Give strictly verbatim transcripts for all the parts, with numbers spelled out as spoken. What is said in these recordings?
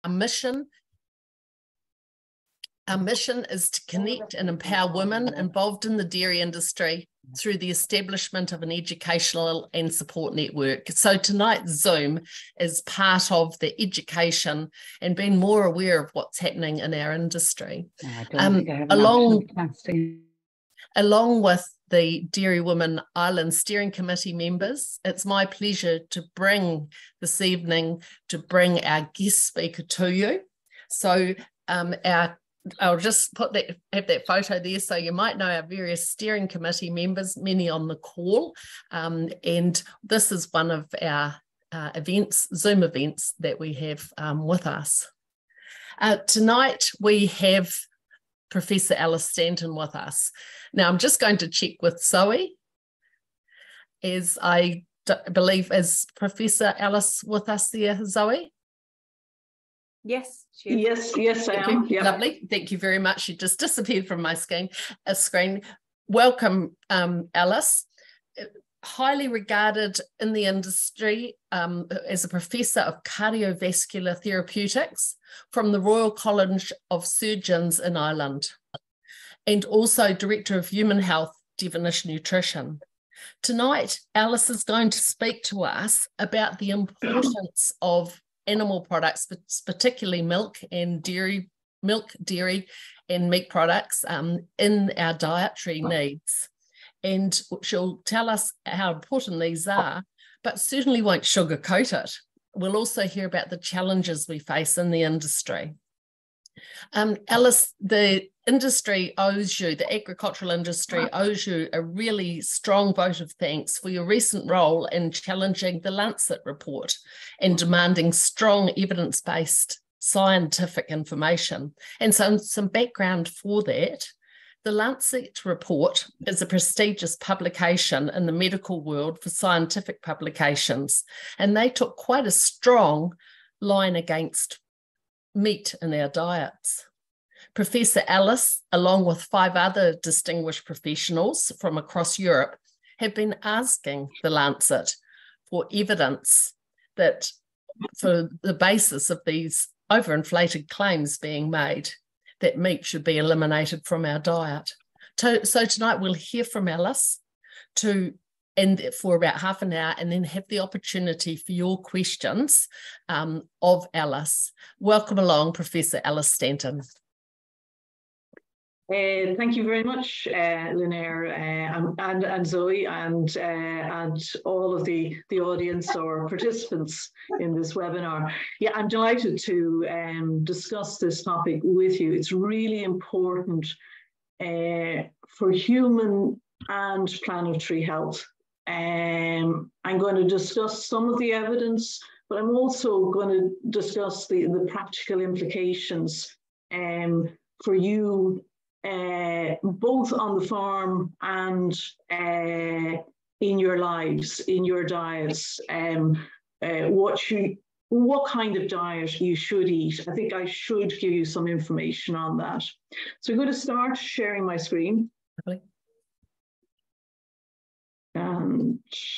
mission. Our mission is to connect and empower women involved in the dairy industry through the establishment of an educational and support network. So tonight's Zoom is part of the education and being more aware of what's happening in our industry. No, I don't um, think I have along, an along with the Dairy Women Island Steering Committee members, it's my pleasure to bring this evening, to bring our guest speaker to you. So um, our I'll just put that, have that photo there so you might know our various steering committee members, many on the call. Um, and this is one of our uh, events, Zoom events that we have um, with us. Uh, tonight we have Professor Alice Stanton with us. Now I'm just going to check with Zoe, as I believe, is Professor Alice with us there, Zoe? Yes. Yes, yes, I am. Yep. Lovely. Thank you very much. You just disappeared from my screen. Uh, screen. Welcome, um, Alice. Highly regarded in the industry um, as a professor of cardiovascular therapeutics from the Royal College of Surgeons in Ireland, and also Director of Human Health, Devonish Nutrition. Tonight, Alice is going to speak to us about the importance of animal products, but particularly milk and dairy, milk, dairy and meat products um, in our dietary needs. And she'll tell us how important these are, but certainly won't sugarcoat it. We'll also hear about the challenges we face in the industry. Um, Alice, the industry owes you, the agricultural industry owes you a really strong vote of thanks for your recent role in challenging the Lancet report and demanding strong evidence-based scientific information. And so some background for that. The Lancet report is a prestigious publication in the medical world for scientific publications, and they took quite a strong line against meat in our diets. Professor Alice, along with five other distinguished professionals from across Europe, have been asking the Lancet for evidence that for the basis of these overinflated claims being made that meat should be eliminated from our diet. So tonight we'll hear from Alice to and for about half an hour, and then have the opportunity for your questions um, of Alice. Welcome along, Professor Alice Stanton. Uh, thank you very much, uh, Linair, uh, and, and Zoe, and, uh, and all of the, the audience or participants in this webinar. Yeah, I'm delighted to um, discuss this topic with you. It's really important uh, for human and planetary health. Um, I'm going to discuss some of the evidence, but I'm also going to discuss the, the practical implications um, for you, uh, both on the farm and uh, in your lives, in your diets, um, uh, what you, what kind of diet you should eat. I think I should give you some information on that. So I'm going to start sharing my screen. Okay. And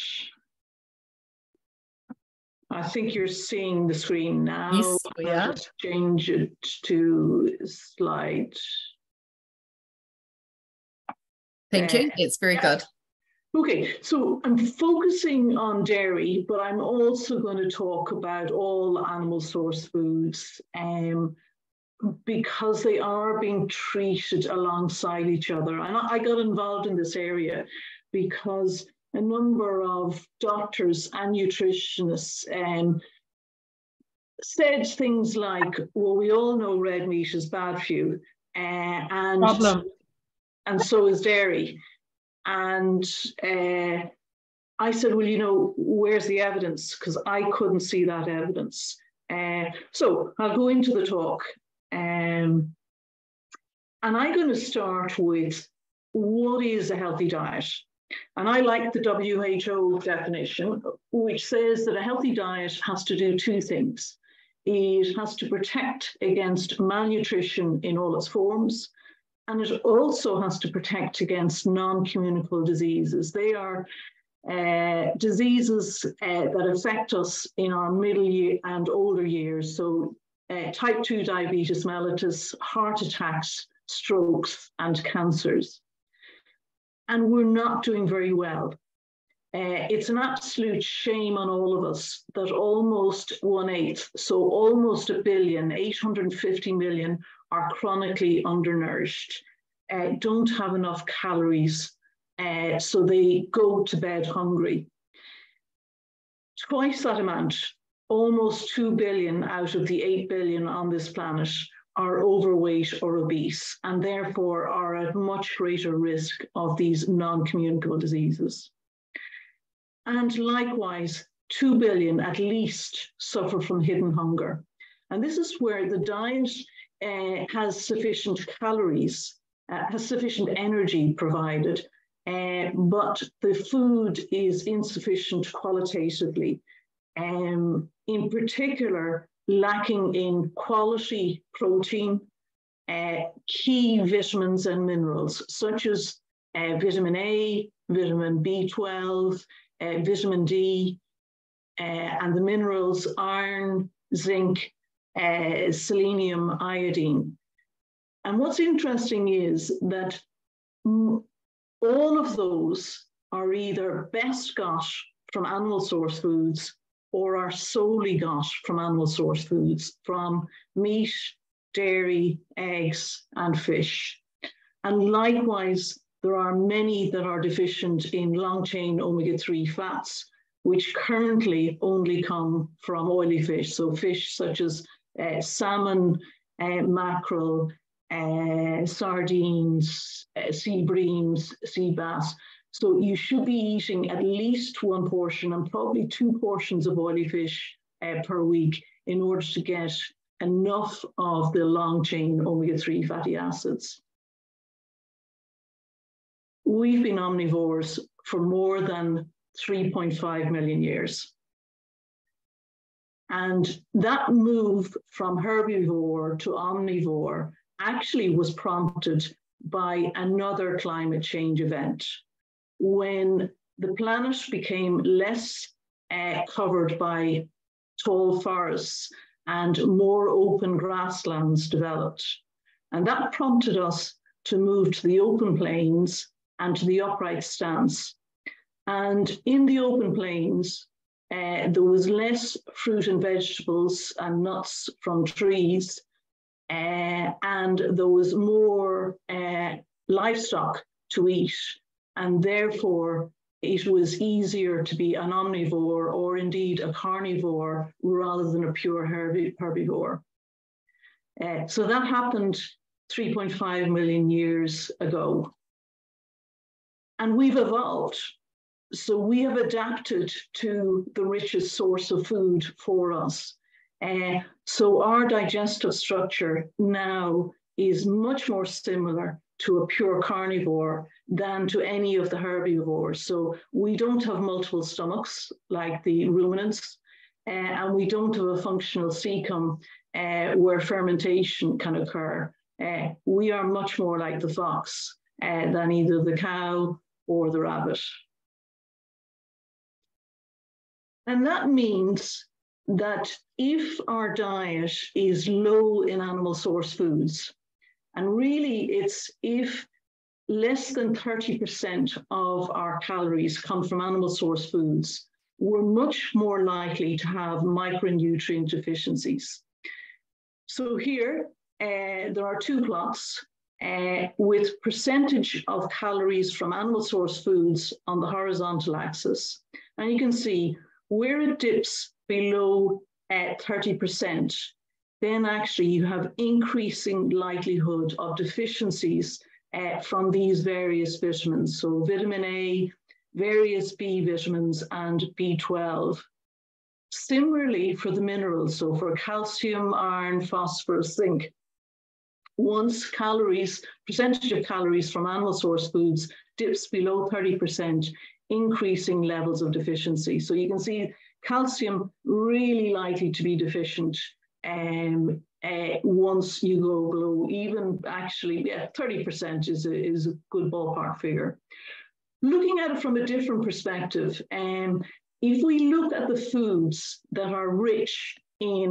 I think you're seeing the screen now. Yes, we I'll are. just change it to slide. Thank uh, you. It's very yeah. good. Okay, so I'm focusing on dairy, but I'm also going to talk about all animal source foods um, because they are being treated alongside each other. And I, I got involved in this area because a number of doctors and nutritionists um, said things like, well, we all know red meat is bad for you, uh, and, Problem. and so is dairy. And uh, I said, well, you know, where's the evidence? Because I couldn't see that evidence. Uh, so I'll go into the talk. Um, and I'm going to start with what is a healthy diet? And I like the W H O definition, which says that a healthy diet has to do two things. It has to protect against malnutrition in all its forms, and it also has to protect against non-communicable diseases. They are uh, diseases uh, that affect us in our middle year and older years. So uh, type two diabetes mellitus, heart attacks, strokes, and cancers. And we're not doing very well. Uh, it's an absolute shame on all of us that almost one eighth, so almost a billion, eight hundred fifty million, are chronically undernourished, uh, don't have enough calories, uh, so they go to bed hungry. Twice that amount, almost two billion out of the eight billion on this planet, are overweight or obese, and therefore are at much greater risk of these non-communicable diseases. And likewise, two billion at least suffer from hidden hunger. And this is where the diet uh, has sufficient calories, uh, has sufficient energy provided, uh, but the food is insufficient qualitatively. Um, in particular, lacking in quality protein, uh, key vitamins and minerals, such as uh, vitamin A, vitamin B twelve, uh, vitamin D, uh, and the minerals iron, zinc, uh, selenium, iodine. And what's interesting is that all of those are either best got from animal source foods or are solely got from animal source foods, from meat, dairy, eggs, and fish. And likewise, there are many that are deficient in long-chain omega three fats, which currently only come from oily fish. So fish such as uh, salmon, uh, mackerel, uh, sardines, uh, sea breams, sea bass. So you should be eating at least one portion and probably two portions of oily fish uh, per week in order to get enough of the long-chain omega three fatty acids. We've been omnivores for more than three point five million years. And that move from herbivore to omnivore actually was prompted by another climate change event. When the planet became less uh, covered by tall forests and more open grasslands developed. And that prompted us to move to the open plains and to the upright stance. And in the open plains, uh, there was less fruit and vegetables and nuts from trees, uh, and there was more uh, livestock to eat. And therefore, it was easier to be an omnivore or indeed a carnivore rather than a pure herbivore. Uh, so that happened three point five million years ago. And we've evolved. So we have adapted to the richest source of food for us. Uh, so our digestive structure now is much more similar to a pure carnivore than to any of the herbivores. So we don't have multiple stomachs like the ruminants, uh, and we don't have a functional cecum uh, where fermentation can occur. Uh, we are much more like the fox uh, than either the cow or the rabbit. And that means that if our diet is low in animal source foods, and really it's if less than thirty percent of our calories come from animal source foods, we're much more likely to have micronutrient deficiencies. So here, uh, there are two plots uh, with percentage of calories from animal source foods on the horizontal axis. And you can see where it dips below uh, thirty percent, then actually you have increasing likelihood of deficiencies uh, from these various vitamins. So vitamin A, various B vitamins, and B twelve. Similarly for the minerals, so for calcium, iron, phosphorus, zinc, once calories, percentage of calories from animal source foods dips below thirty percent, increasing levels of deficiency. So you can see calcium really likely to be deficient um, uh, once you go below, even actually, yeah, thirty percent is a, is a good ballpark figure. Looking at it from a different perspective, um, if we look at the foods that are rich in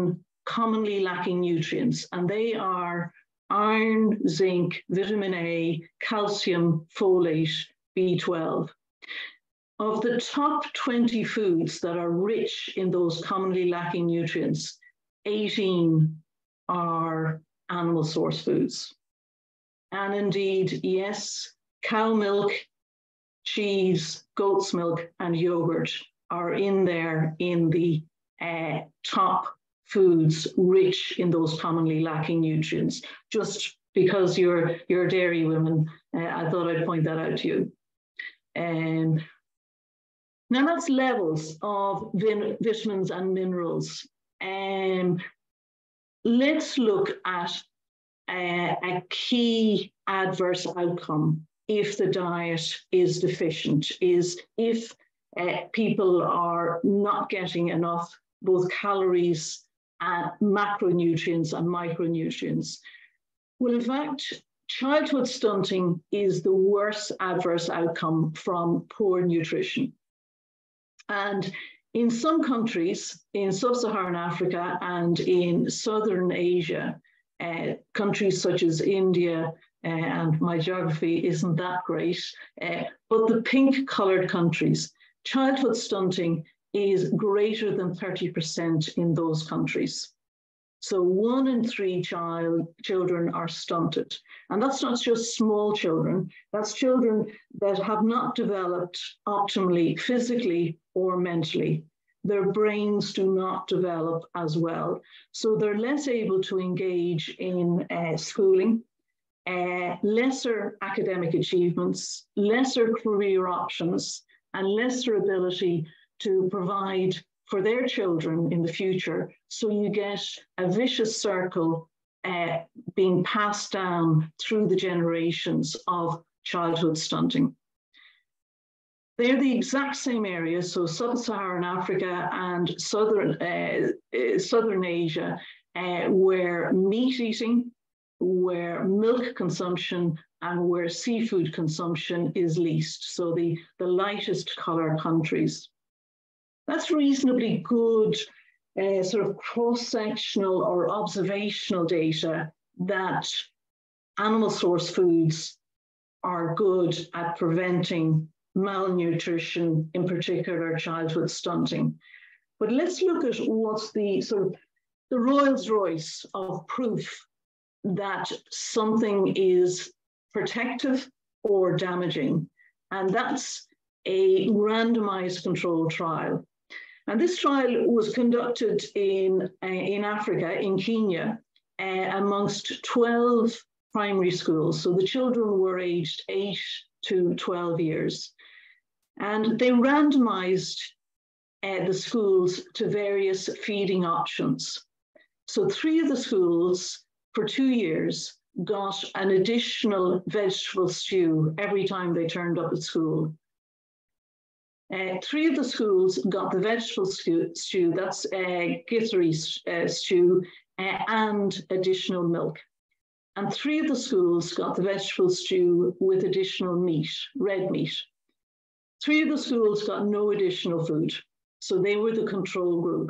commonly lacking nutrients, and they are iron, zinc, vitamin A, calcium, folate, B twelve. Of the top twenty foods that are rich in those commonly lacking nutrients, eighteen are animal source foods. And indeed, yes, cow milk, cheese, goat's milk, and yogurt are in there in the uh, top foods rich in those commonly lacking nutrients. Just because you're, you're dairy women, uh, I thought I'd point that out to you. Um, now that's levels of vin vitamins and minerals. Um, let's look at uh, a key adverse outcome if the diet is deficient, is if uh, people are not getting enough both calories and macronutrients and micronutrients. Well, in fact, childhood stunting is the worst adverse outcome from poor nutrition. And in some countries, in sub-Saharan Africa and in Southern Asia, uh, countries such as India, uh, and my geography isn't that great, uh, but the pink-coloured countries, childhood stunting is greater than thirty percent in those countries. So one in three child, children are stunted. And that's not just small children, that's children that have not developed optimally physically or mentally. Their brains do not develop as well. So they're less able to engage in uh, schooling, uh, lesser academic achievements, lesser career options, and lesser ability to provide for their children in the future. So you get a vicious circle uh, being passed down through the generations of childhood stunting. They're the exact same areas, so sub-Saharan Africa and Southern, uh, uh, Southern Asia, uh, where meat eating, where milk consumption, and where seafood consumption is least, so the, the lightest colour countries. That's reasonably good uh, sort of cross-sectional or observational data that animal source foods are good at preventing malnutrition, in particular childhood stunting. But let's look at what's the sort of the Rolls Royce of proof that something is protective or damaging, and that's a randomized controlled trial. And this trial was conducted in, uh, in Africa, in Kenya, uh, amongst twelve primary schools. So the children were aged eight to twelve years. And they randomized uh, the schools to various feeding options. So three of the schools for two years got an additional vegetable stew every time they turned up at school. Uh, three of the schools got the vegetable stew, stew that's uh, githeri uh, stew, uh, and additional milk. And three of the schools got the vegetable stew with additional meat, red meat. Three of the schools got no additional food, so they were the control group.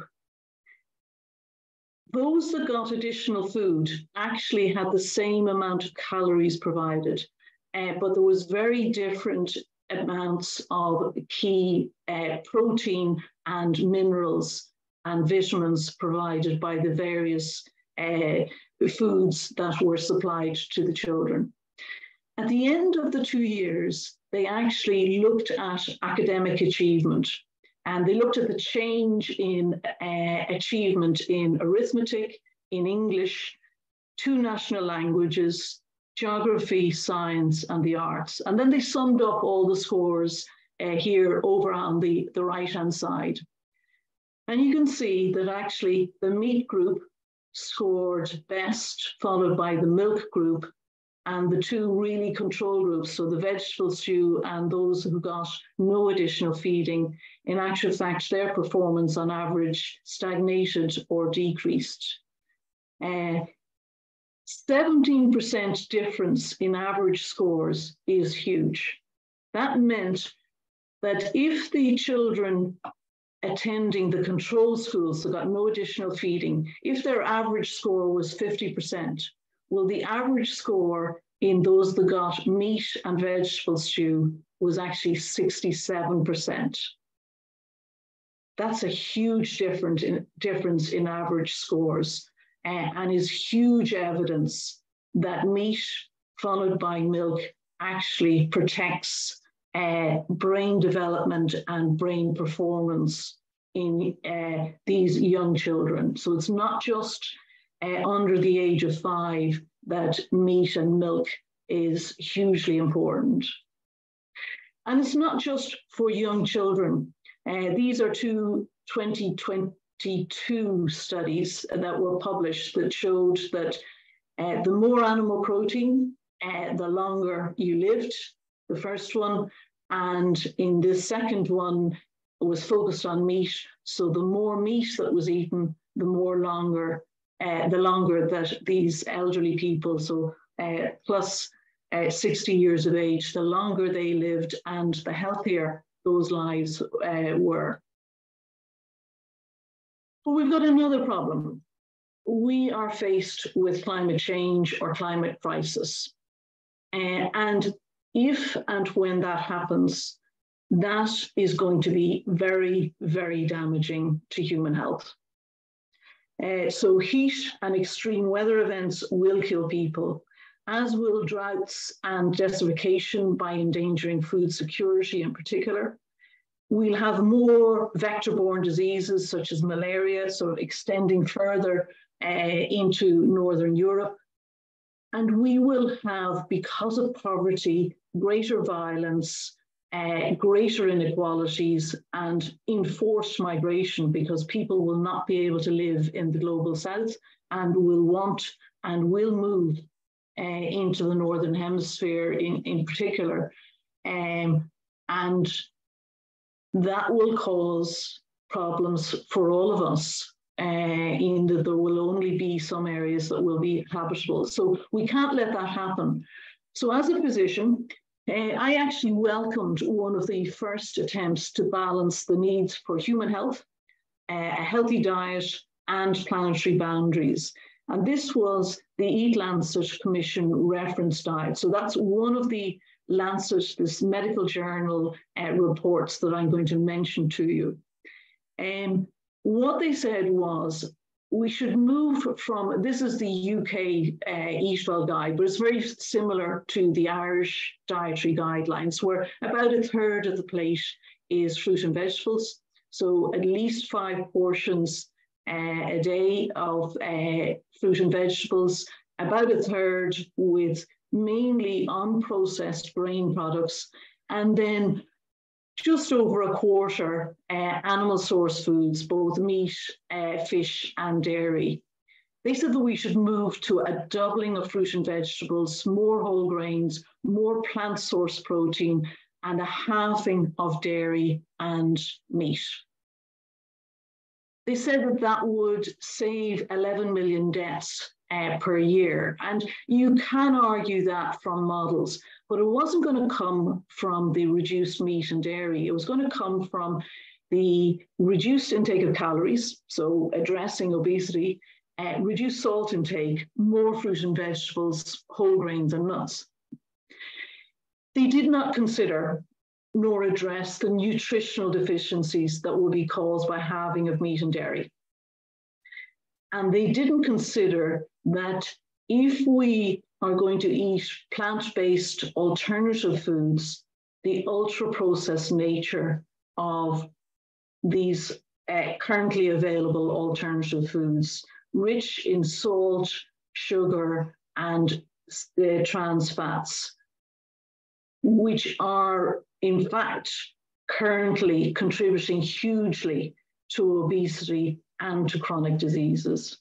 Those that got additional food actually had the same amount of calories provided, uh, but there was very different amounts of key uh, protein and minerals and vitamins provided by the various uh, foods that were supplied to the children. At the end of the two years, they actually looked at academic achievement, and they looked at the change in uh, achievement in arithmetic, in English, two national languages, geography, science, and the arts. And then they summed up all the scores uh, here over on the, the right-hand side. And you can see that actually the meat group scored best, followed by the milk group, and the two really control groups, so the vegetable stew and those who got no additional feeding, in actual fact, their performance on average stagnated or decreased. Uh, seventeen percent difference in average scores is huge. That meant that if the children attending the control schools, so got no additional feeding, if their average score was fifty percent, well, the average score in those that got meat and vegetable stew was actually sixty-seven percent. That's a huge difference in, difference in average scores, uh, and is huge evidence that meat followed by milk actually protects uh, brain development and brain performance in uh, these young children. So it's not just uh, under the age of five that meat and milk is hugely important. And it's not just for young children. Uh, these are two twenty twenty-two studies that were published that showed that uh, the more animal protein, uh, the longer you lived, the first one. And in the second one, it was focused on meat. So the more meat that was eaten, the more longer, uh, the longer that these elderly people, so uh, plus uh, sixty years of age, the longer they lived and the healthier those lives uh, were. But we've got another problem. We are faced with climate change or climate crisis. Uh, and if and when that happens, that is going to be very, very damaging to human health. Uh, so heat and extreme weather events will kill people, as will droughts and desertification by endangering food security in particular. We'll have more vector-borne diseases such as malaria, so extending further uh, into Northern Europe. And we will have, because of poverty, greater violence, uh, greater inequalities, and enforced migration, because people will not be able to live in the global south and will want and will move uh, into the Northern Hemisphere in, in particular. Um, and that will cause problems for all of us, uh, in that there will only be some areas that will be habitable. So we can't let that happen. So as a physician, uh, I actually welcomed one of the first attempts to balance the needs for human health, uh, a healthy diet, and planetary boundaries. And this was the Eat Lancet Commission reference diet. So that's one of the Lancet, this medical journal uh, reports that I'm going to mention to you. Um, what they said was, we should move from, this is the U K uh, Eat Well guide, but it's very similar to the Irish dietary guidelines, where about a third of the plate is fruit and vegetables. So at least five portions uh, a day of uh, fruit and vegetables, about a third with mainly unprocessed grain products, and then just over a quarter uh, animal source foods, both meat, uh, fish, and dairy. They said that we should move to a doubling of fruit and vegetables, more whole grains, more plant source protein, and a halving of dairy and meat. They said that that would save eleven million deaths Uh, per year. And you can argue that from models, but it wasn't going to come from the reduced meat and dairy. It was going to come from the reduced intake of calories, so addressing obesity, uh, reduced salt intake, more fruit and vegetables, whole grains and nuts. They did not consider nor address the nutritional deficiencies that will be caused by halving of meat and dairy. And they didn't consider that if we are going to eat plant-based alternative foods, the ultra-processed nature of these uh, currently available alternative foods, rich in salt, sugar, and uh, trans fats, which are in fact currently contributing hugely to obesity and to chronic diseases.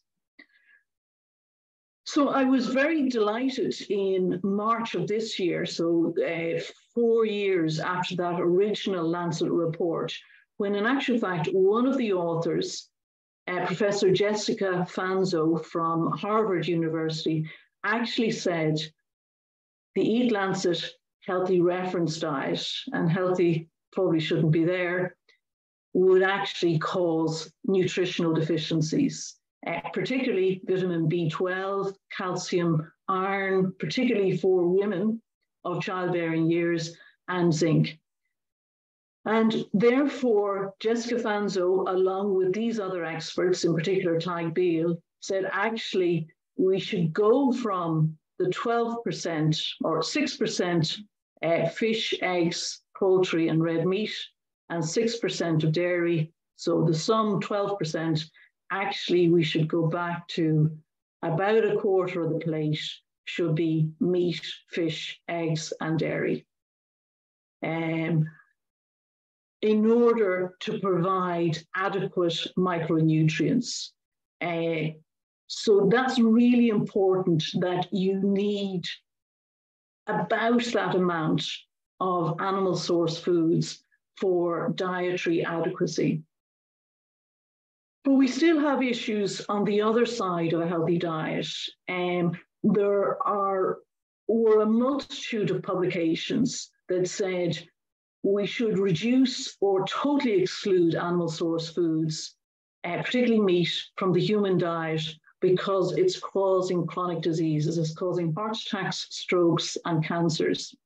So I was very delighted in March of this year, so uh, four years after that original Lancet report, when in actual fact, one of the authors, uh, Professor Jessica Fanzo from Harvard University, actually said the Eat Lancet healthy reference diet, and healthy probably shouldn't be there, would actually cause nutritional deficiencies, uh, particularly vitamin B twelve, calcium, iron, particularly for women of childbearing years, and zinc. And therefore, Jessica Fanzo, along with these other experts, in particular Tadhg Beale, said actually we should go from the twelve percent or six percent uh, fish, eggs, poultry, and red meat, and six percent of dairy. So the sum twelve percent, actually we should go back to about a quarter of the plate should be meat, fish, eggs, and dairy. Um, in order to provide adequate micronutrients. Uh, so that's really important, that you need about that amount of animal source foods for dietary adequacy. But we still have issues on the other side of a healthy diet. Um, there are were a multitude of publications that said we should reduce or totally exclude animal source foods, uh, particularly meat, from the human diet because it's causing chronic diseases, it's causing heart attacks, strokes, and cancers.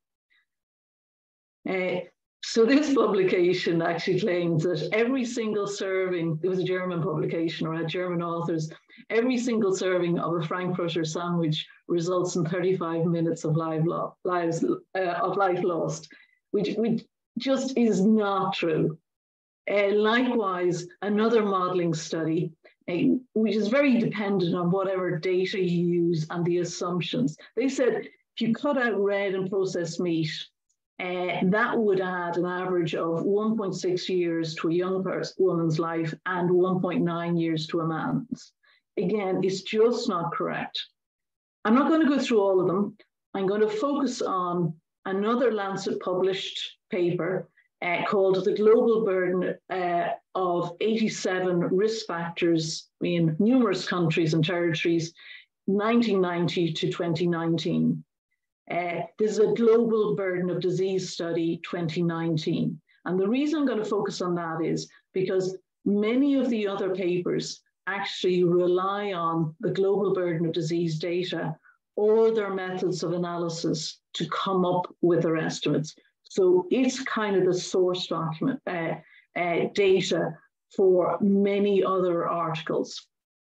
Uh, so this publication actually claims that every single serving, it was a German publication or had German authors, every single serving of a Frankfurter sandwich results in thirty-five minutes of life, lo lives, uh, of life lost, which, which just is not true. Uh, likewise, another modelling study, uh, which is very dependent on whatever data you use and the assumptions. They said if you cut out red and processed meat, uh, that would add an average of one point six years to a young woman's life and one point nine years to a man's. Again, it's just not correct. I'm not going to go through all of them. I'm going to focus on another Lancet published paper uh, called The Global Burden uh, of eighty-seven Risk Factors in Numerous Countries and Territories, nineteen ninety to twenty nineteen. Uh, this is a Global Burden of Disease Study twenty nineteen. And the reason I'm going to focus on that is because many of the other papers actually rely on the global burden of disease data or their methods of analysis to come up with their estimates. So it's kind of the source document uh, uh, data for many other articles.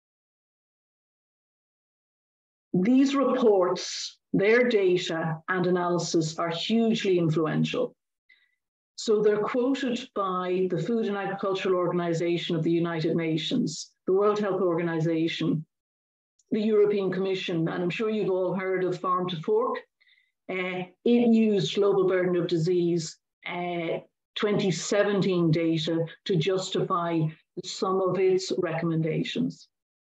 These reports, their data and analysis are hugely influential. So they're quoted by the Food and Agricultural Organization of the United Nations, the World Health Organization, the European Commission, and I'm sure you've all heard of Farm to Fork. Uh, it used global burden of disease uh, twenty seventeen data to justify some of its recommendations.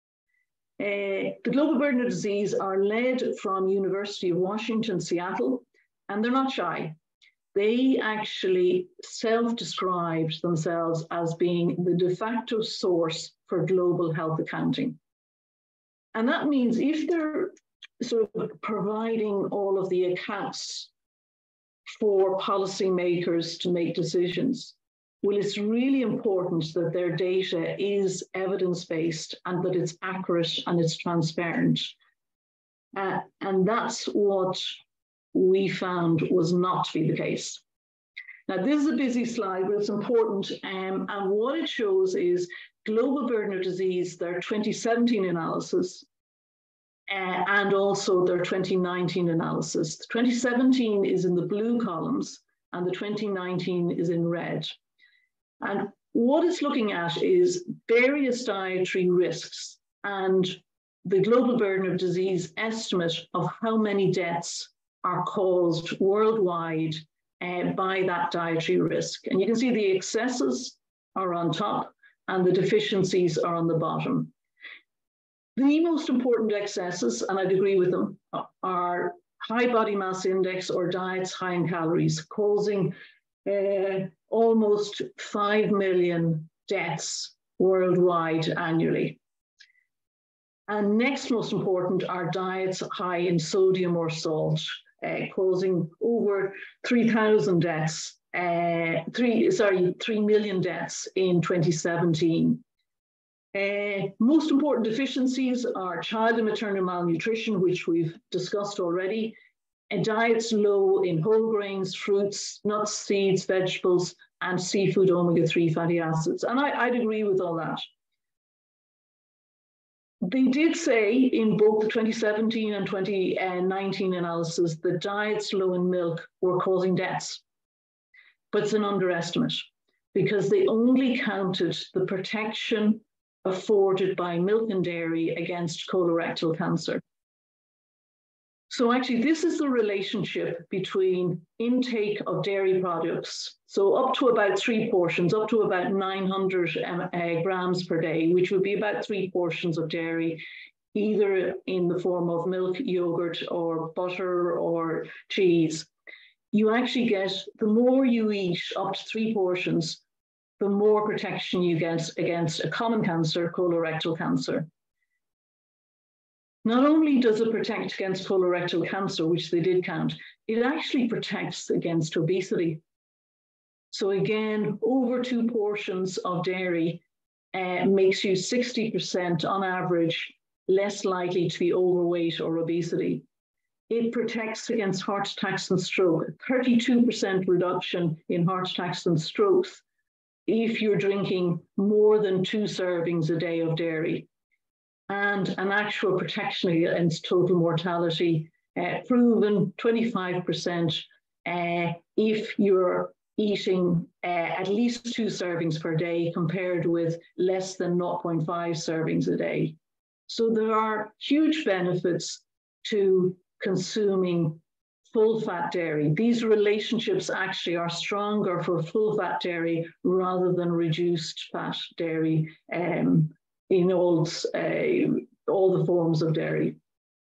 Uh, the global burden of disease are led from University of Washington, Seattle, and they're not shy. They actually self-described themselves as being the de facto source for global health accounting. And that means if they're sort of providing all of the accounts for policymakers to make decisions, well, it's really important that their data is evidence-based and that it's accurate and it's transparent. Uh, and that's what we found was not to be the case. Now, this is a busy slide, but it's important. Um, and what it shows is global burden of disease, their twenty seventeen analysis, uh, and also their twenty nineteen analysis. The twenty seventeen is in the blue columns, and the twenty nineteen is in red. And what it's looking at is various dietary risks and the global burden of disease estimate of how many deaths are caused worldwide uh, by that dietary risk. And you can see the excesses are on top and the deficiencies are on the bottom. The most important excesses, and I'd agree with them, are high body mass index or diets high in calories, causing uh, almost five million deaths worldwide annually. And next most important are diets high in sodium or salt. uh, causing over three thousand deaths, uh, three, sorry, three million deaths in twenty seventeen. Uh, most important deficiencies are child and maternal malnutrition, which we've discussed already, and diets low in whole grains, fruits, nuts, seeds, vegetables, and seafood omega three fatty acids. And I, I'd agree with all that. They did say in both the twenty seventeen and twenty nineteen analysis that diets low in milk were causing deaths. But it's an underestimate because they only counted the protection afforded by milk and dairy against colorectal cancer. So actually, this is the relationship between intake of dairy products, so up to about three portions, up to about nine hundred uh, grams per day, which would be about three portions of dairy, either in the form of milk, yogurt, or butter, or cheese. You actually get, the more you eat, up to three portions, the more protection you get against a common cancer, colorectal cancer. Not only does it protect against colorectal cancer, which they did count, it actually protects against obesity. So again, over two portions of dairy uh, makes you sixty percent on average less likely to be overweight or obesity. It protects against heart attacks and stroke, thirty-two percent reduction in heart attacks and strokes if you're drinking more than two servings a day of dairy, and an actual protection against total mortality, uh, proven twenty-five percent uh, if you're eating uh, at least two servings per day compared with less than zero point five servings a day. So there are huge benefits to consuming full-fat dairy. These relationships actually are stronger for full-fat dairy rather than reduced fat dairy um, in all, uh, all the forms of dairy.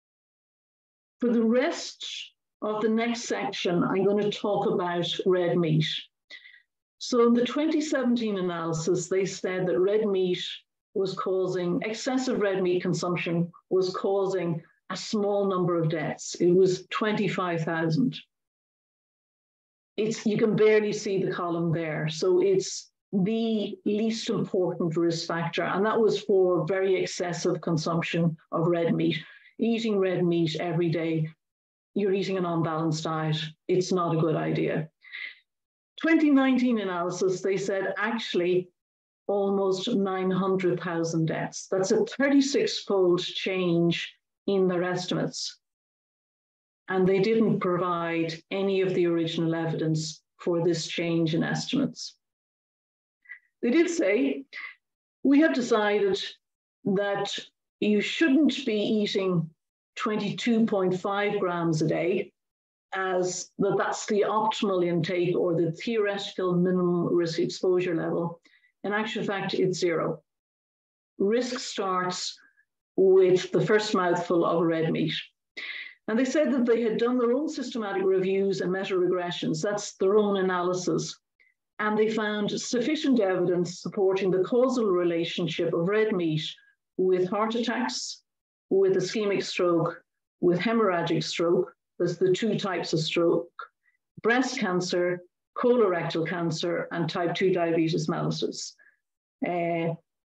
For the rest of the next section, I'm going to talk about red meat. So in the twenty seventeen analysis, they said that red meat was causing, excessive red meat consumption was causing a small number of deaths. It was twenty-five thousand. It's, you can barely see the column there. So it's the least important risk factor. And that was for very excessive consumption of red meat. Eating red meat every day, you're eating an unbalanced diet. It's not a good idea. twenty nineteen analysis, they said actually almost nine hundred thousand deaths. That's a thirty-six fold change in their estimates. And they didn't provide any of the original evidence for this change in estimates. They did say, we have decided that you shouldn't be eating twenty-two point five grams a day, as that that's the optimal intake or the theoretical minimum risk exposure level. In actual fact, it's zero. Risk starts with the first mouthful of red meat. And they said that they had done their own systematic reviews and meta-regressions. That's their own analysis. And they found sufficient evidence supporting the causal relationship of red meat with heart attacks, with ischemic stroke, with hemorrhagic stroke. There's the two types of stroke: breast cancer, colorectal cancer, and type two diabetes mellitus. Uh,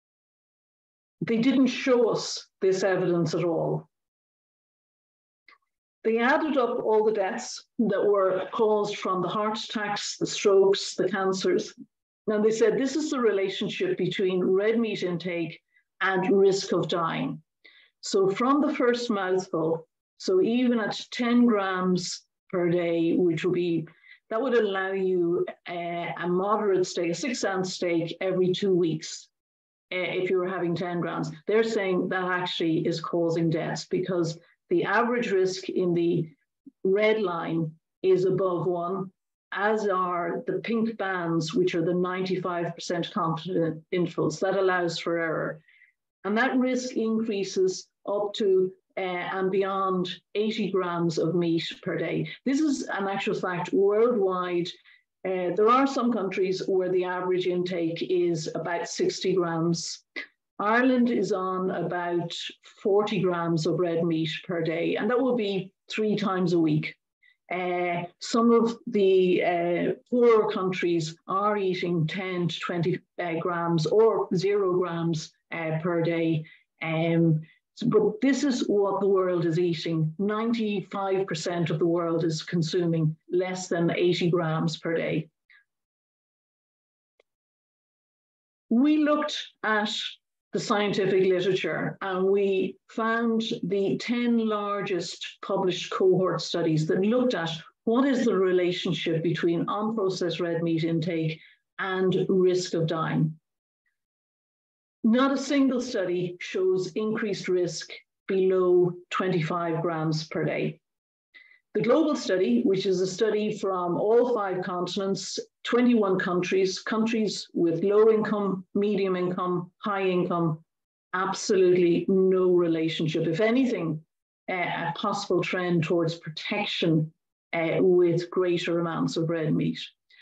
they didn't show us this evidence at all. They added up all the deaths that were caused from the heart attacks, the strokes, the cancers. And they said this is the relationship between red meat intake and risk of dying. So from the first mouthful, so even at ten grams per day, which would be, that would allow you a, a moderate steak, a six ounce steak every two weeks. If you were having ten grams, they're saying that actually is causing deaths because the average risk in the red line is above one, as are the pink bands, which are the ninety-five percent confident intervals. That allows for error. And that risk increases up to uh, and beyond eighty grams of meat per day. This is an actual fact worldwide. Uh, there are some countries where the average intake is about sixty grams. Ireland is on about forty grams of red meat per day, and that will be three times a week. Uh, some of the uh, poorer countries are eating ten to twenty uh, grams or zero grams uh, per day. Um, but this is what the world is eating. ninety-five percent of the world is consuming less than eighty grams per day. We looked at the scientific literature and we found the ten largest published cohort studies that looked at what is the relationship between unprocessed red meat intake and risk of dying. Not a single study shows increased risk below twenty-five grams per day. The global study, which is a study from all five continents, twenty-one countries, countries with low income, medium income, high income, absolutely no relationship. If anything, uh, a possible trend towards protection uh, with greater amounts of red meat.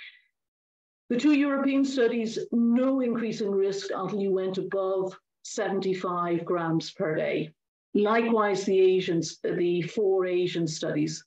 The two European studies, no increase in risk until you went above seventy-five grams per day. Likewise, the Asians, the four Asian studies.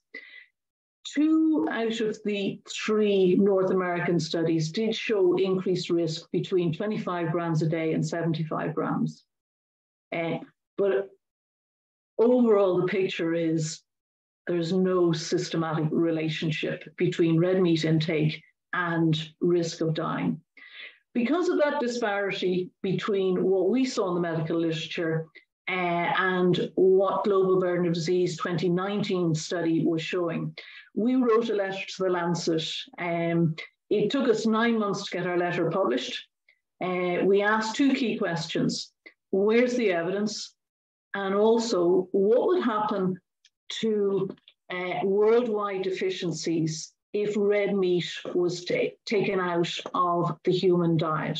Two out of the three North American studies did show increased risk between twenty-five grams a day and seventy-five grams. Uh, but overall, the picture is there's no systematic relationship between red meat intake and risk of dying. Because of that disparity between what we saw in the medical literature uh, and what Global Burden of Disease twenty nineteen study was showing, we wrote a letter to the Lancet. Um, it took us nine months to get our letter published. Uh, we asked two key questions. Where's the evidence? And also, what would happen to uh, worldwide deficiencies if red meat was ta taken out of the human diet?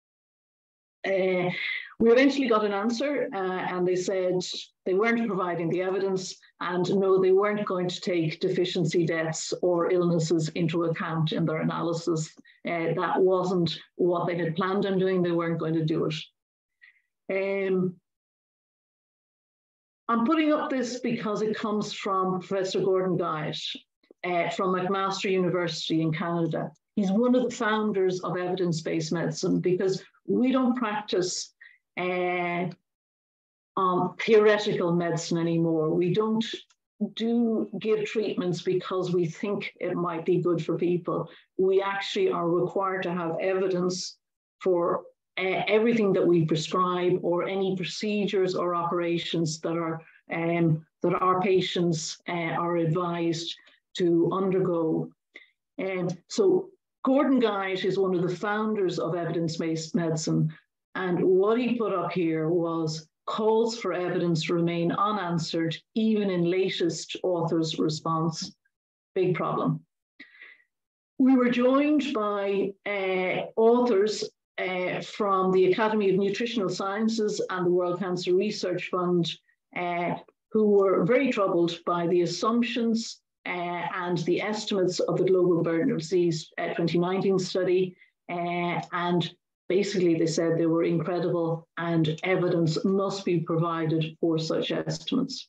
Uh, we eventually got an answer uh, and they said they weren't providing the evidence and no, they weren't going to take deficiency deaths or illnesses into account in their analysis. Uh, that wasn't what they had planned on doing. They weren't going to do it. Um, I'm putting up this because it comes from Professor Gordon Guyatt uh, from McMaster University in Canada. He's one of the founders of evidence-based medicine because we don't practice uh, um, theoretical medicine anymore. We don't do give treatments because we think it might be good for people. We actually are required to have evidence for uh, everything that we prescribe or any procedures or operations that are um, that our patients uh, are advised to undergo. And so Gordon Guyatt is one of the founders of evidence-based medicine. And what he put up here was calls for evidence remain unanswered, even in latest author's response. Big problem. We were joined by uh, authors uh, from the Academy of Nutritional Sciences and the World Cancer Research Fund, uh, who were very troubled by the assumptions uh, and the estimates of the Global Burden of Disease uh, twenty nineteen study. Uh, and basically they said they were incredible and evidence must be provided for such estimates.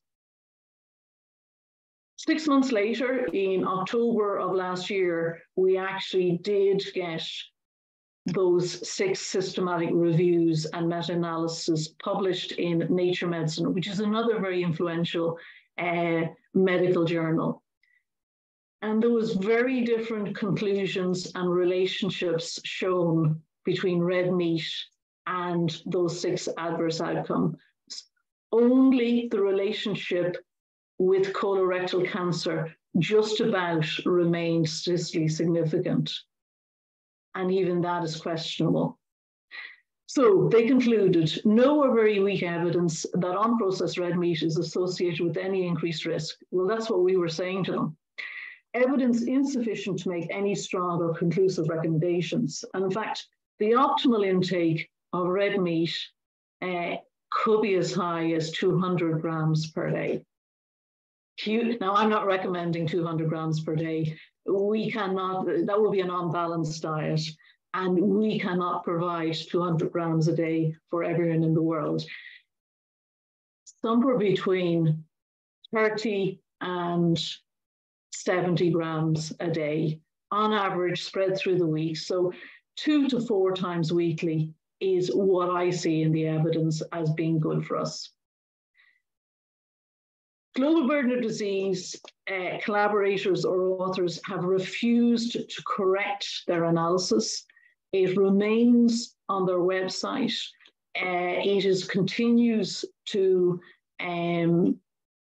Six months later, in October of last year, we actually did get those six systematic reviews and meta-analysis published in Nature Medicine, which is another very influential uh, medical journal. And there was very different conclusions and relationships shown between red meat and those six adverse outcomes. Only the relationship with colorectal cancer just about remained statistically significant. And even that is questionable. So they concluded no or very weak evidence that unprocessed red meat is associated with any increased risk. Well, that's what we were saying to them. Evidence insufficient to make any strong or conclusive recommendations. And in fact, the optimal intake of red meat uh, could be as high as two hundred grams per day. Now, I'm not recommending two hundred grams per day. We cannot, that will be an unbalanced diet, and we cannot provide two hundred grams a day for everyone in the world. Somewhere between thirty and seventy grams a day on average spread through the week. So two to four times weekly is what I see in the evidence as being good for us. Global burden of disease uh, collaborators or authors have refused to correct their analysis. It remains on their website. Uh, it is continues to um,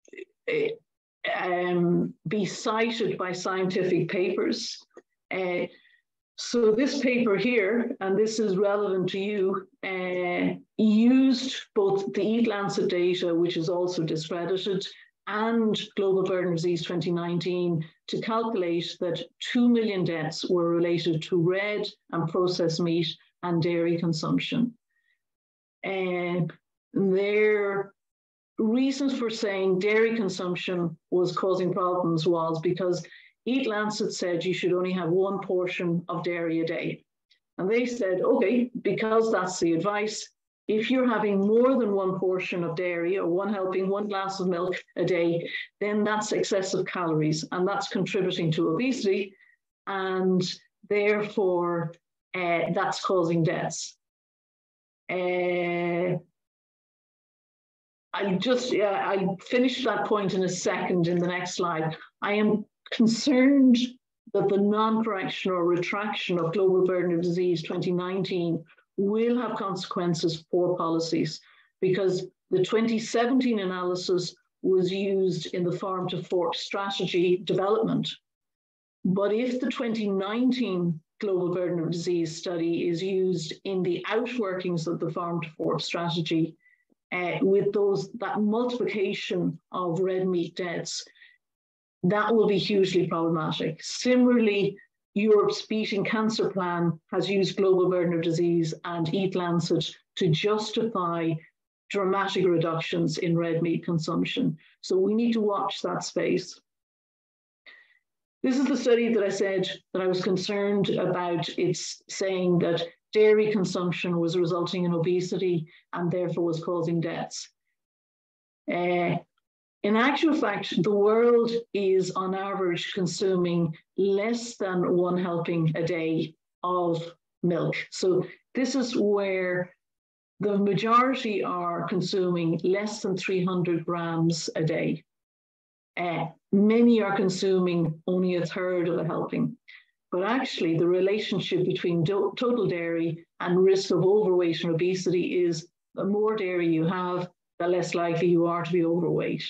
um, be cited by scientific papers. Uh, so this paper here, and this is relevant to you, uh, used both the Eat Lancet data, which is also discredited, and Global Burden of Disease twenty nineteen to calculate that two million deaths were related to red and processed meat and dairy consumption. And their reasons for saying dairy consumption was causing problems was because Eat Lancet said you should only have one portion of dairy a day. And they said, okay, because that's the advice, if you're having more than one portion of dairy or one helping, one glass of milk a day, then that's excessive calories and that's contributing to obesity. And therefore, uh, that's causing deaths. Uh, I just, yeah, I'll finish that point in a second in the next slide. I am concerned that the non-correction or retraction of Global Burden of Disease twenty nineteen will have consequences for policies, because the twenty seventeen analysis was used in the farm to fork strategy development. But if the twenty nineteen Global Burden of Disease study is used in the outworkings of the farm to fork strategy, uh, with those that multiplication of red meat deaths, that will be hugely problematic. Similarly, Europe's Beating Cancer Plan has used Global Burden of Disease and Eat Lancet to justify dramatic reductions in red meat consumption. So we need to watch that space. This is the study that I said that I was concerned about. It's saying that dairy consumption was resulting in obesity and therefore was causing deaths. Uh, In actual fact, the world is on average consuming less than one helping a day of milk. So this is where the majority are consuming less than three hundred grams a day. Uh, many are consuming only a third of a helping. But actually, the relationship between do- total dairy and risk of overweight and obesity is the more dairy you have, the less likely you are to be overweight.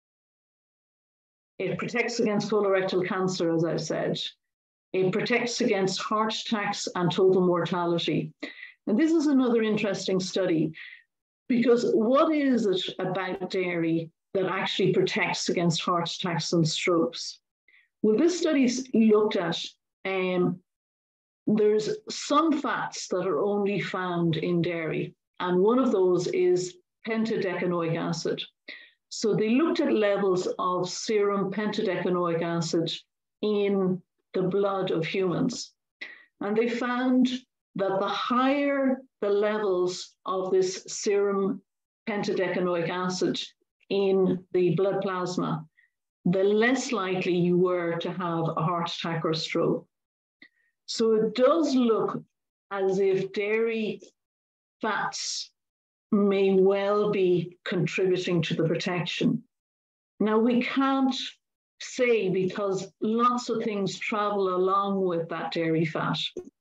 It protects against colorectal cancer, as I've said. It protects against heart attacks and total mortality. And this is another interesting study, because what is it about dairy that actually protects against heart attacks and strokes? Well, this study's looked at, um, there's some fats that are only found in dairy, and one of those is pentadecanoic acid. So they looked at levels of serum pentadecanoic acid in the blood of humans. And they found that the higher the levels of this serum pentadecanoic acid in the blood plasma, the less likely you were to have a heart attack or stroke. So it does look as if dairy fats may well be contributing to the protection. Now, we can't say, because lots of things travel along with that dairy fat,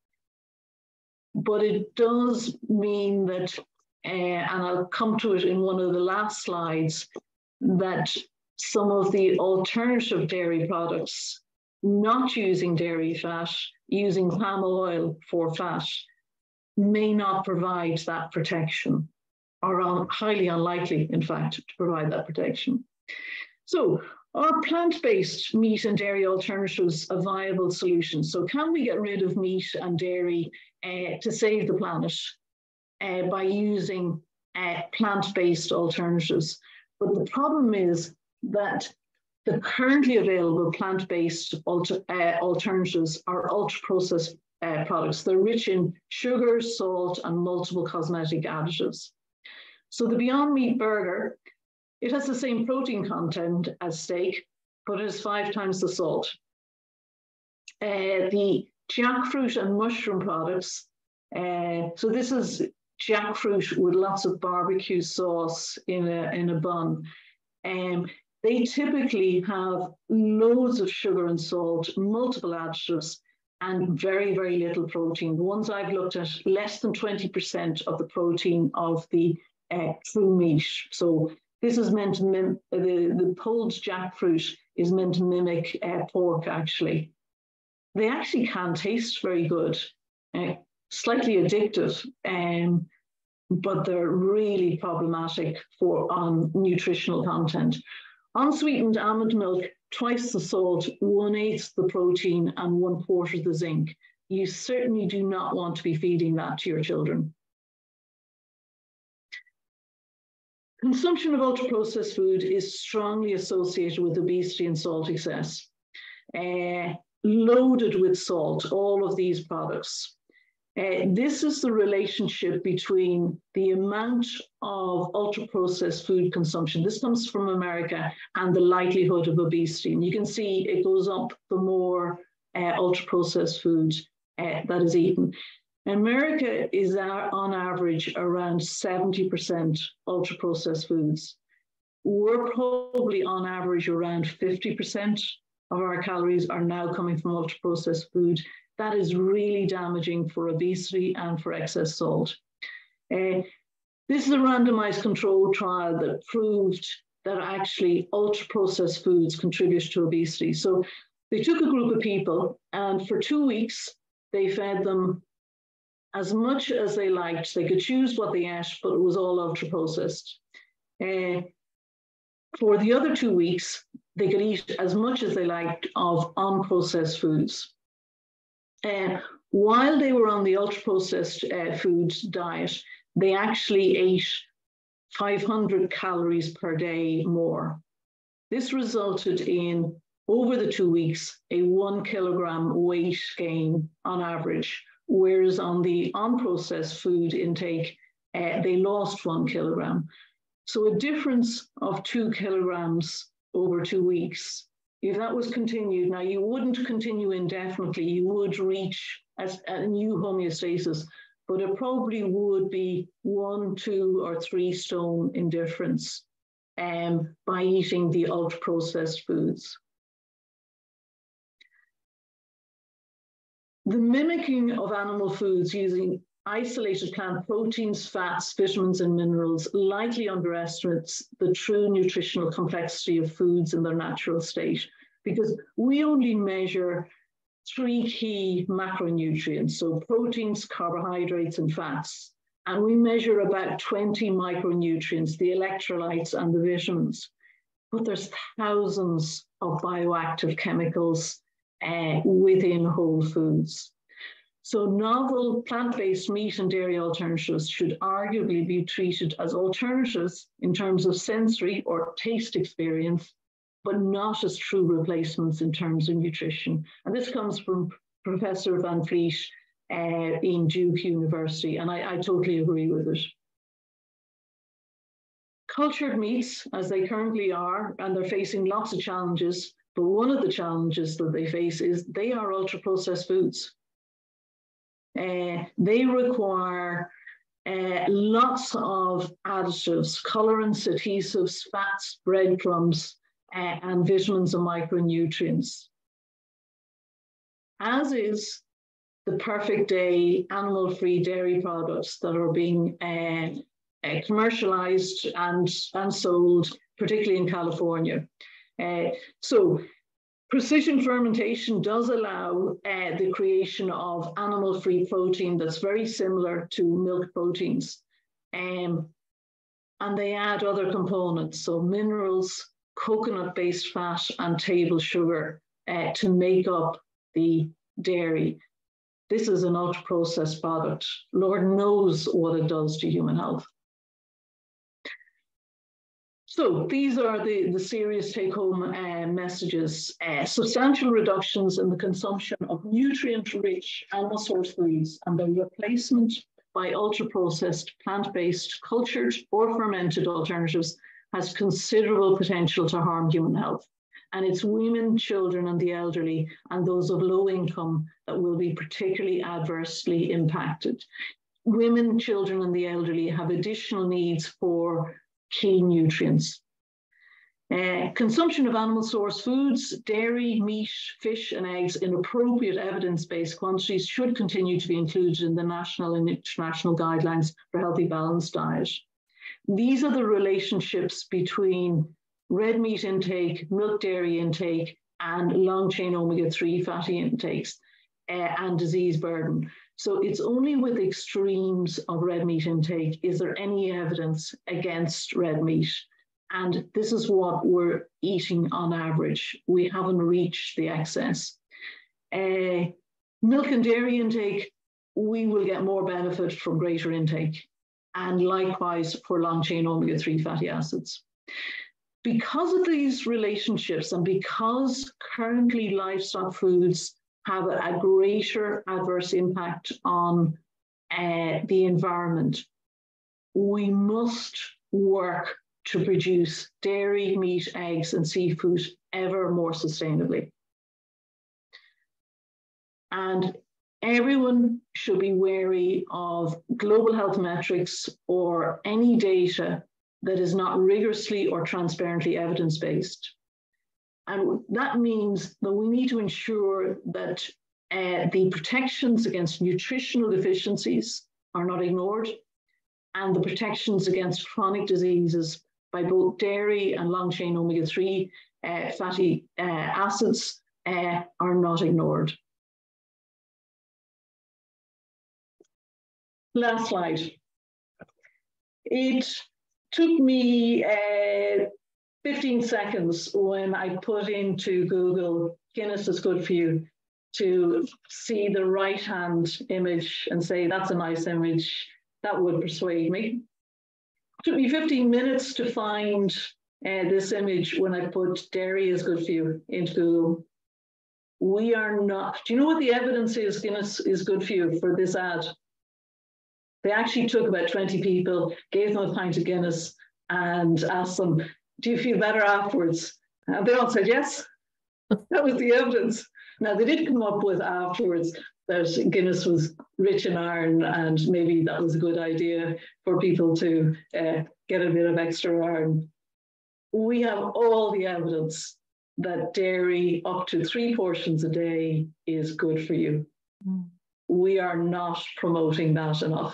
but it does mean that, uh, and I'll come to it in one of the last slides, that some of the alternative dairy products not using dairy fat, using palm oil for fat, may not provide that protection, or are highly unlikely, in fact, to provide that protection. So, are plant-based meat and dairy alternatives a viable solution? So can we get rid of meat and dairy uh, to save the planet uh, by using uh, plant-based alternatives? But the problem is that the currently available plant-based alter, uh, alternatives are ultra-processed uh, products. They're rich in sugar, salt, and multiple cosmetic additives. So the Beyond Meat burger, it has the same protein content as steak, but it has five times the salt. Uh, the jackfruit and mushroom products, uh, so this is jackfruit with lots of barbecue sauce in a, in a bun. Um, they typically have loads of sugar and salt, multiple additives, and very, very little protein. The ones I've looked at, less than twenty percent of the protein of the uh, true meat. So this is meant to mimic, the, the pulled jackfruit is meant to mimic uh, pork, actually. They actually can taste very good, uh, slightly addictive, um, but they're really problematic for on nutritional content. Unsweetened almond milk, twice the salt, one-eighth the protein, and one-quarter the zinc. You certainly do not want to be feeding that to your children. Consumption of ultra-processed food is strongly associated with obesity and salt excess. Uh, loaded with salt, all of these products. Uh, this is the relationship between the amount of ultra-processed food consumption, this comes from America, and the likelihood of obesity. And you can see it goes up the more uh, ultra-processed food uh, that is eaten. America is on average around seventy percent ultra-processed foods. We're probably on average around fifty percent of our calories are now coming from ultra-processed food. That is really damaging for obesity and for excess salt. Uh, this is a randomized controlled trial that proved that actually ultra-processed foods contribute to obesity. So they took a group of people, and for two weeks, they fed them as much as they liked. They could choose what they ate, but it was all ultra-processed. Uh, for the other two weeks, they could eat as much as they liked of unprocessed foods. Uh, while they were on the ultra-processed uh, food diet, they actually ate five hundred calories per day more. This resulted in, over the two weeks, a one kilogram weight gain on average, whereas on the unprocessed food intake, uh, they lost one kilogram. So a difference of two kilograms over two weeks. If that was continued, now you wouldn't continue indefinitely, you would reach a, a new homeostasis, but it probably would be one, two, or three stone in difference um, by eating the ultra-processed foods. The mimicking of animal foods using isolated plant proteins, fats, vitamins, and minerals likely underestimates the true nutritional complexity of foods in their natural state, because we only measure three key macronutrients, so proteins, carbohydrates, and fats. And we measure about twenty micronutrients, the electrolytes and the vitamins. But there's thousands of bioactive chemicals uh, within whole foods. So novel plant-based meat and dairy alternatives should arguably be treated as alternatives in terms of sensory or taste experience, but not as true replacements in terms of nutrition. And this comes from Professor Van Vliet uh, in Duke University, and I, I totally agree with it. Cultured meats, as they currently are, and they're facing lots of challenges, but one of the challenges that they face is they are ultra-processed foods. Uh, they require uh, lots of additives, colorants, adhesives, fats, breadcrumbs, uh, and vitamins and micronutrients. As is the perfect day animal-free dairy products that are being uh, uh, commercialized and, and sold, particularly in California. Uh, so precision fermentation does allow uh, the creation of animal-free protein that's very similar to milk proteins. Um, and they add other components, so minerals, coconut-based fat, and table sugar uh, to make up the dairy. This is an ultra-processed product. Lord knows what it does to human health. So these are the, the serious take-home uh, messages. Uh, substantial reductions in the consumption of nutrient-rich animal source foods and the replacement by ultra-processed, plant-based, cultured or fermented alternatives has considerable potential to harm human health. And it's women, children, and the elderly, and those of low income that will be particularly adversely impacted. Women, children, and the elderly have additional needs for key nutrients. Uh, consumption of animal source foods, dairy, meat, fish, and eggs in appropriate evidence-based quantities should continue to be included in the national and international guidelines for healthy balanced diet. These are the relationships between red meat intake, milk dairy intake, and long-chain omega three fatty intakes uh, and disease burden. So it's only with extremes of red meat intake is there any evidence against red meat. And this is what we're eating on average. We haven't reached the excess. Uh, milk and dairy intake, we will get more benefit from greater intake. And likewise for long-chain omega three fatty acids. Because of these relationships and because currently livestock foods have a, a greater adverse impact on uh, the environment, we must work to produce dairy, meat, eggs, and seafood ever more sustainably. And everyone should be wary of global health metrics or any data that is not rigorously or transparently evidence-based. And that means that we need to ensure that uh, the protections against nutritional deficiencies are not ignored, and the protections against chronic diseases by both dairy and long-chain omega three uh, fatty uh, acids uh, are not ignored. Last slide. It took me uh, fifteen seconds when I put into Google Guinness is good for you to see the right-hand image and say, that's a nice image, that would persuade me. It took me fifteen minutes to find uh, this image when I put dairy is good for you into Google. We are not, do you know what the evidence is Guinness is good for you for this ad? They actually took about twenty people, gave them a pint of Guinness and asked them, do you feel better afterwards? And they all said yes. That was the evidence. Now, they did come up with afterwards that Guinness was rich in iron and maybe that was a good idea for people to uh, get a bit of extra iron. We have all the evidence that dairy up to three portions a day is good for you. Mm. We are not promoting that enough.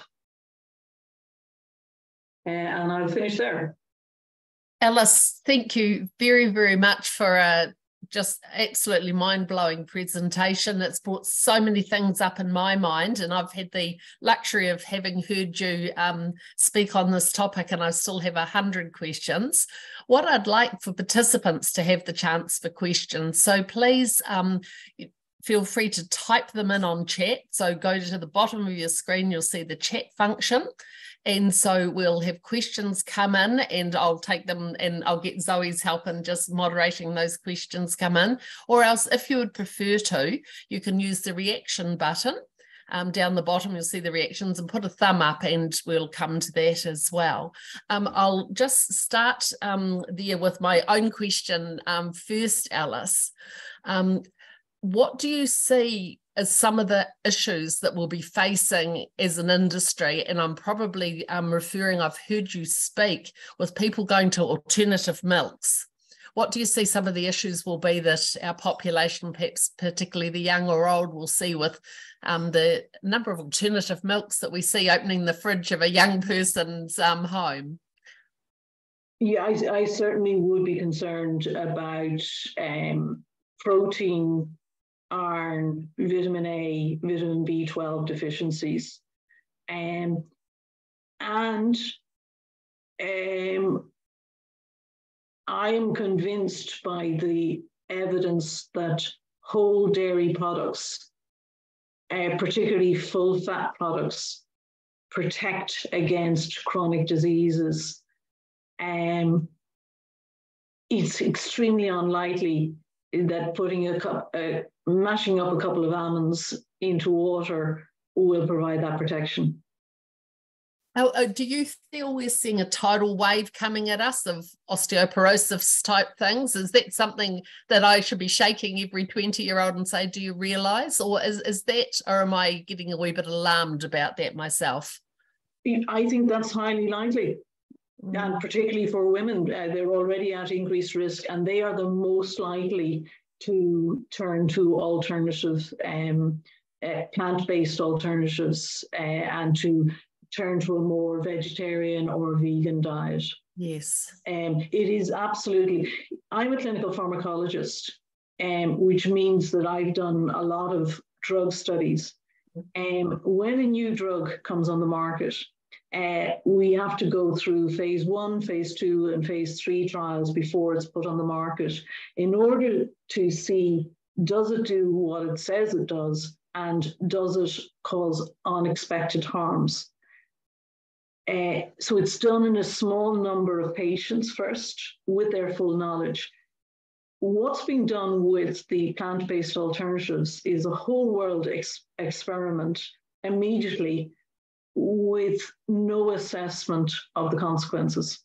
Uh, and I'll finish there. Alice, thank you very, very much for a just absolutely mind-blowing presentation. It's brought so many things up in my mind, and I've had the luxury of having heard you um, speak on this topic, and I still have a hundred questions. What I'd like for participants to have the chance for questions, so please um, feel free to type them in on chat. So go to the bottom of your screen, you'll see the chat function. And so we'll have questions come in and I'll take them and I'll get Zoe's help in just moderating those questions come in. Or else if you would prefer to, you can use the reaction button. Um, down the bottom, you'll see the reactions and put a thumb up and we'll come to that as well. Um, I'll just start um, there with my own question um, first, Alice. Um, what do you see as some of the issues that we'll be facing as an industry? And I'm probably um, referring, I've heard you speak with people going to alternative milks. What do you see some of the issues will be that our population, perhaps particularly the young or old, will see with um, the number of alternative milks that we see opening the fridge of a young person's um, home? Yeah, I, I certainly would be concerned about um, protein, iron, vitamin A, vitamin B twelve deficiencies. Um, and um, I am convinced by the evidence that whole dairy products, uh, particularly full fat products, protect against chronic diseases. Um, it's extremely unlikely that putting a cup, uh, mashing up a couple of almonds into water will provide that protection. Oh, oh, do you feel we're seeing a tidal wave coming at us of osteoporosis type things? Is that something that I should be shaking every twenty year old and say, do you realise? Or is, is that, or am I getting a wee bit alarmed about that myself? I think that's highly likely. Mm. And particularly for women, uh, they're already at increased risk, and they are the most likely to turn to alternative um, uh, plant-based alternatives uh, and to turn to a more vegetarian or vegan diet. Yes. Um, it is absolutely, I'm a clinical pharmacologist, um, which means that I've done a lot of drug studies. Um, when a new drug comes on the market, uh, we have to go through phase one, phase two, and phase three trials before it's put on the market in order to see, does it do what it says it does, and does it cause unexpected harms? Uh, so it's done in a small number of patients first with their full knowledge. What's being done with the plant-based alternatives is a whole world ex experiment immediately with no assessment of the consequences.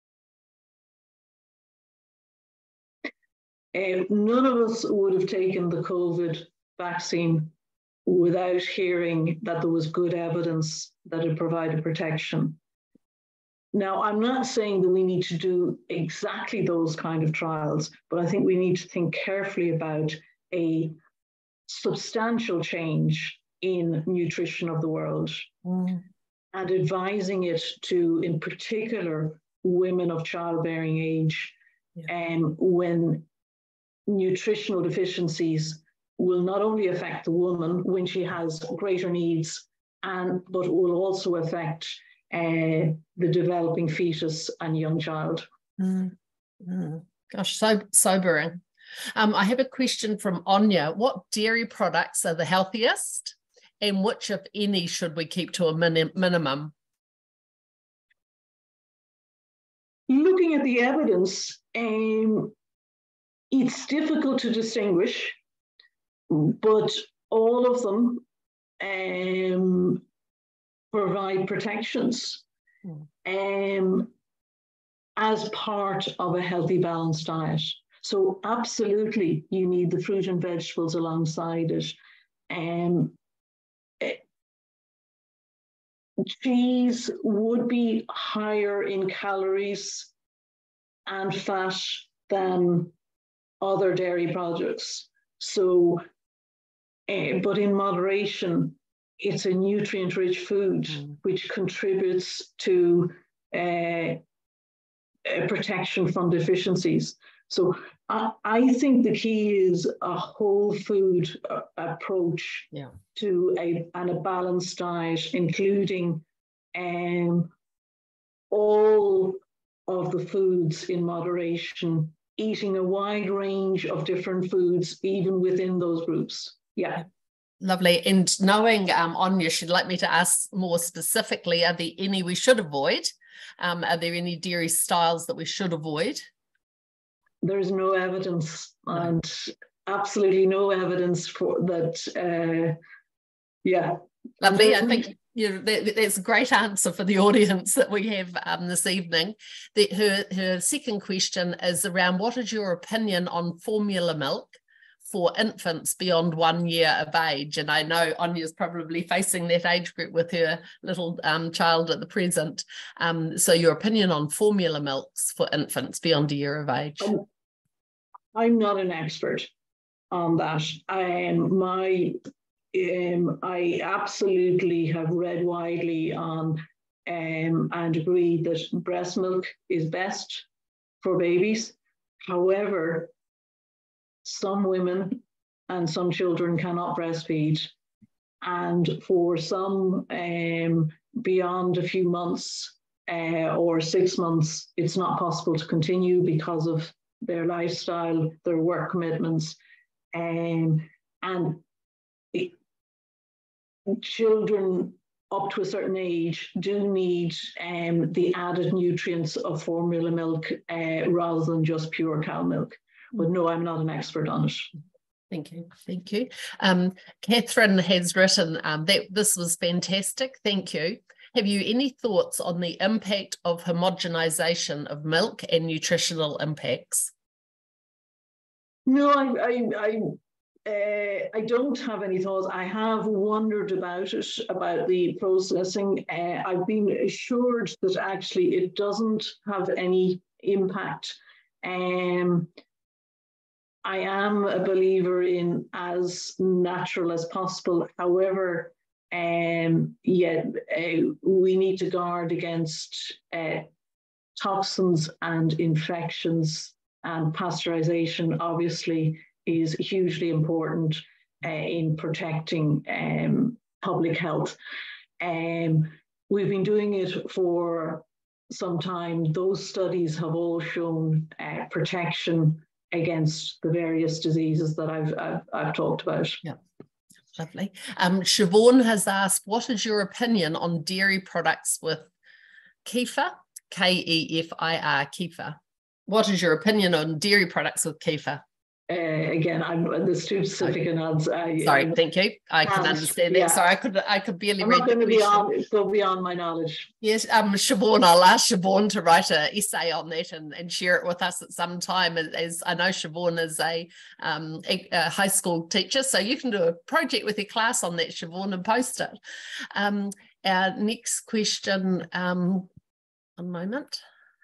Uh, none of us would have taken the COVID vaccine without hearing that there was good evidence that it provided protection. Now, I'm not saying that we need to do exactly those kind of trials, but I think we need to think carefully about a substantial change in nutrition of the world mm. and advising it to, in particular, women of childbearing age, yeah. um, when nutritional deficiencies will not only affect the woman when she has greater needs, and but will also affect uh, the developing fetus and young child. Mm. Mm. Gosh, so sobering. Um, I have a question from Anya. What dairy products are the healthiest, and which, if any, should we keep to a min minimum? Looking at the evidence, um, it's difficult to distinguish, but all of them um, provide protections um, as part of a healthy, balanced diet. So absolutely, you need the fruit and vegetables alongside it. Um, it cheese would be higher in calories and fat than other dairy products. So, uh, but in moderation, it's a nutrient-rich food mm. which contributes to uh, protection from deficiencies. So I, I think the key is a whole food uh, approach yeah. to a, and a balanced diet, including um, all of the foods in moderation, eating a wide range of different foods, even within those groups. Yeah. Lovely. And knowing um, Anya, she'd like me to ask more specifically, are there any we should avoid? Um, are there any dairy styles that we should avoid? There's no evidence, and absolutely no evidence for that. Uh, yeah. Lovely. I think you know, that, that's a great answer for the audience that we have um, this evening. The, her, her second question is around, what is your opinion on formula milk for infants beyond one year of age? And I know Anya's probably facing that age group with her little um, child at the present. Um, so your opinion on formula milks for infants beyond a year of age? Um, I'm not an expert on that. Um, my, um, I absolutely have read widely on um, and agree that breast milk is best for babies. However, some women and some children cannot breastfeed. And for some um, beyond a few months uh, or six months, it's not possible to continue because of their lifestyle, their work commitments. Um, and it, children up to a certain age do need um, the added nutrients of formula milk uh, rather than just pure cow milk. But no, I'm not an expert on it. Thank you. Thank you. Um, Catherine has written um, that this was fantastic. Thank you. Have you any thoughts on the impact of homogenization of milk and nutritional impacts? No, I, I, I, uh, I don't have any thoughts. I have wondered about it, about the processing. Uh, I've been assured that actually it doesn't have any impact. Um, I am a believer in as natural as possible. However, um, yeah, uh, we need to guard against uh, toxins and infections, and pasteurization obviously is hugely important uh, in protecting um, public health. Um, we've been doing it for some time. Those studies have all shown uh, protection against the various diseases that I've, I've, I've talked about. Yeah, lovely. Um, Siobhan has asked, what is your opinion on dairy products with kefir? K E F I R, kefir. What is your opinion on dairy products with kefir? Uh, again, I'm there's too specific an answer. I, Sorry, I, thank you. I can understand that. Yeah. Sorry, I could I could barely I'm read not the going to be question. on go beyond my knowledge. Yes, um, Siobhan, I'll ask Siobhan to write an essay on that and, and share it with us at some time. As I know Siobhan is a, um, a, a high school teacher, so you can do a project with your class on that, Siobhan, and post it. Um, our next question, um, one moment.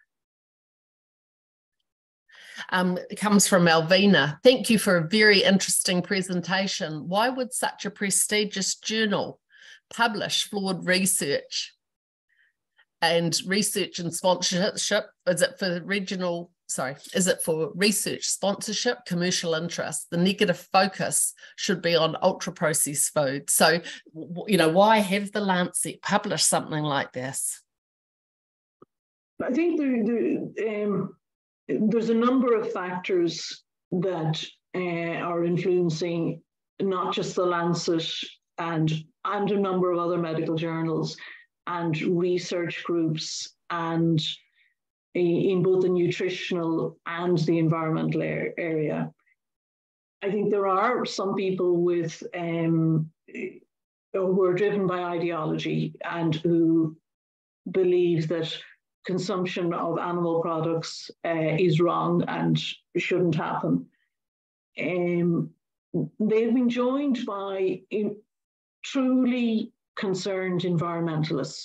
Um, it comes from Alvina. Thank you for a very interesting presentation. Why would such a prestigious journal publish flawed research and research and sponsorship? Is it for regional, sorry, is it for research, sponsorship, commercial interest? The negative focus should be on ultra-processed food. So, you know, why have the Lancet publish something like this? I think the, the um, there's a number of factors that uh, are influencing not just the Lancet and, and a number of other medical journals and research groups, and in both the nutritional and the environmental area. I think there are some people with um, who are driven by ideology and who believe that consumption of animal products uh, is wrong and shouldn't happen. Um, they've been joined by in, truly concerned environmentalists.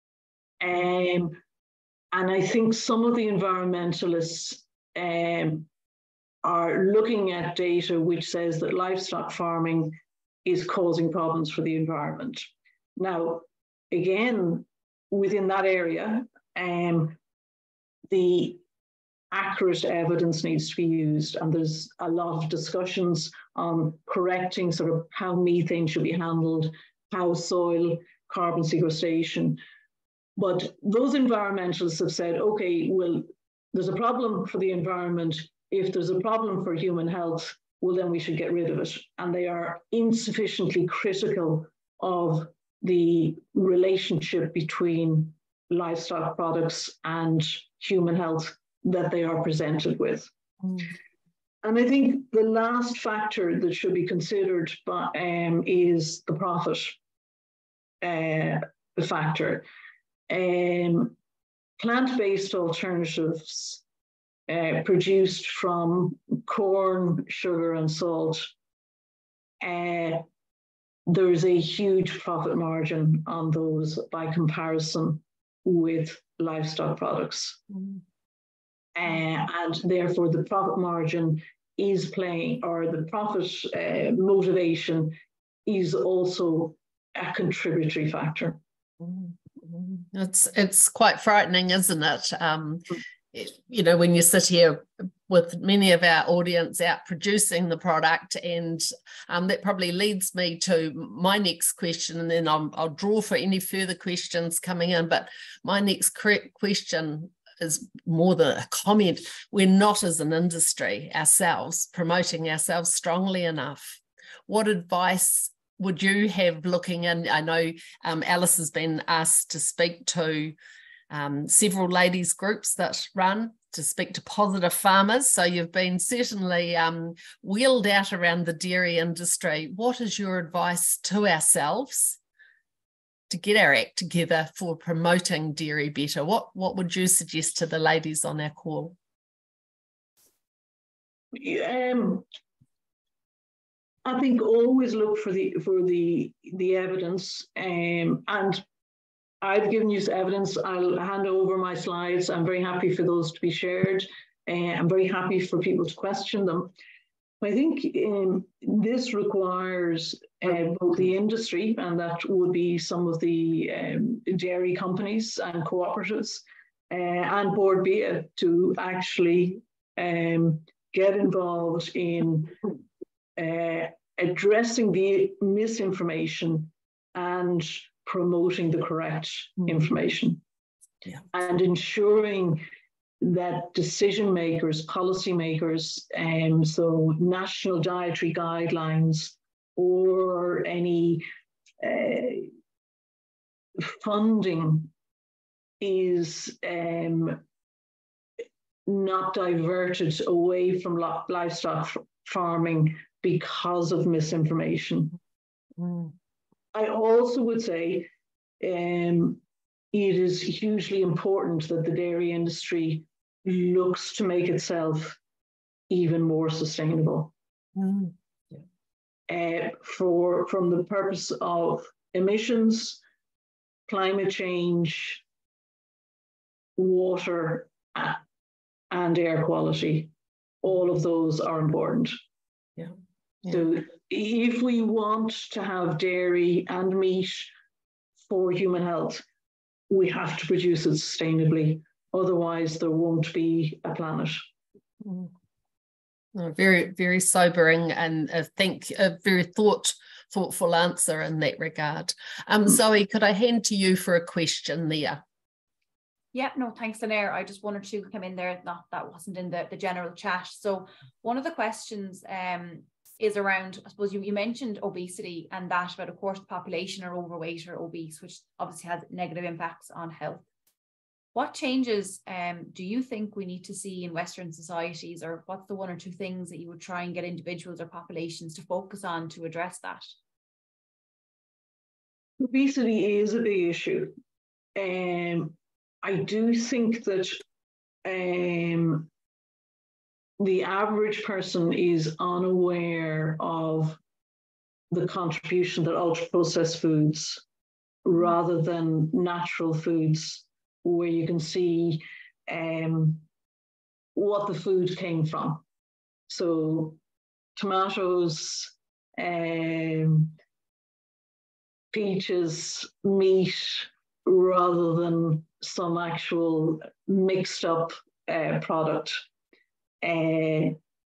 Um, and I think some of the environmentalists um, are looking at data which says that livestock farming is causing problems for the environment. Now, again, within that area, Um, the accurate evidence needs to be used, and there's a lot of discussions on correcting sort of how methane should be handled, how soil carbon sequestration. But those environmentalists have said, okay, well, there's a problem for the environment. If there's a problem for human health, well, then we should get rid of it. And they are insufficiently critical of the relationship between livestock products and human health that they are presented with. Mm. And I think the last factor that should be considered by, um, is the profit uh, factor. Um, plant-based alternatives uh, produced from corn, sugar, and salt, uh, there's a huge profit margin on those by comparison with livestock products. Mm. Uh, and therefore the profit margin is playing, or the profit uh, motivation is also a contributory factor. Mm. It's, it's quite frightening, isn't it? Um, it? You know, when you sit here with many of our audience out producing the product, and um, that probably leads me to my next question, and then I'll, I'll draw for any further questions coming in. But my next question is more than a comment. We're not, as an industry ourselves, promoting ourselves strongly enough. What advice would you have looking in? I know um, Alice has been asked to speak to um, several ladies groups that run, to speak to positive farmers. So you've been certainly um, wheeled out around the dairy industry. What is your advice to ourselves to get our act together for promoting dairy better? What, what would you suggest to the ladies on our call? Um, I think always look for the for the the evidence, um, and I've given you evidence. I'll hand over my slides. I'm very happy for those to be shared. Uh, I'm very happy for people to question them. I think um, this requires uh, both the industry, and that would be some of the um, dairy companies and cooperatives, uh, and Board B I A to actually um, get involved in uh, addressing the misinformation and promoting the correct information, yeah. and ensuring that decision makers, policy makers, um, so national dietary guidelines or any uh, funding is um, not diverted away from livestock farming because of misinformation. Mm. I also would say um, it is hugely important that the dairy industry looks to make itself even more sustainable. Mm. Yeah. Uh, for, from the purpose of emissions, climate change, water, uh, and air quality. All of those are important. Yeah. Yeah. So if we want to have dairy and meat for human health, we have to produce it sustainably. Otherwise, there won't be a planet. Mm. No, very, very sobering, and I think a very thought, thoughtful answer in that regard. Um, Zoe, could I hand to you for a question there? Yeah, no, thanks, Linair. I just wanted to come in there. Not that wasn't in the, the general chat. So one of the questions um, is around, I suppose you, you mentioned obesity, and that about a quarter of the population are overweight or obese, which obviously has negative impacts on health. What changes um, do you think we need to see in Western societies, or what's the one or two things that you would try and get individuals or populations to focus on to address that? Obesity is a big issue. Um, I do think that um, the average person is unaware of the contribution that ultra-processed foods, rather than natural foods, where you can see um, what the food came from. So tomatoes, um, peaches, meat, rather than some actual mixed up uh, product. Uh,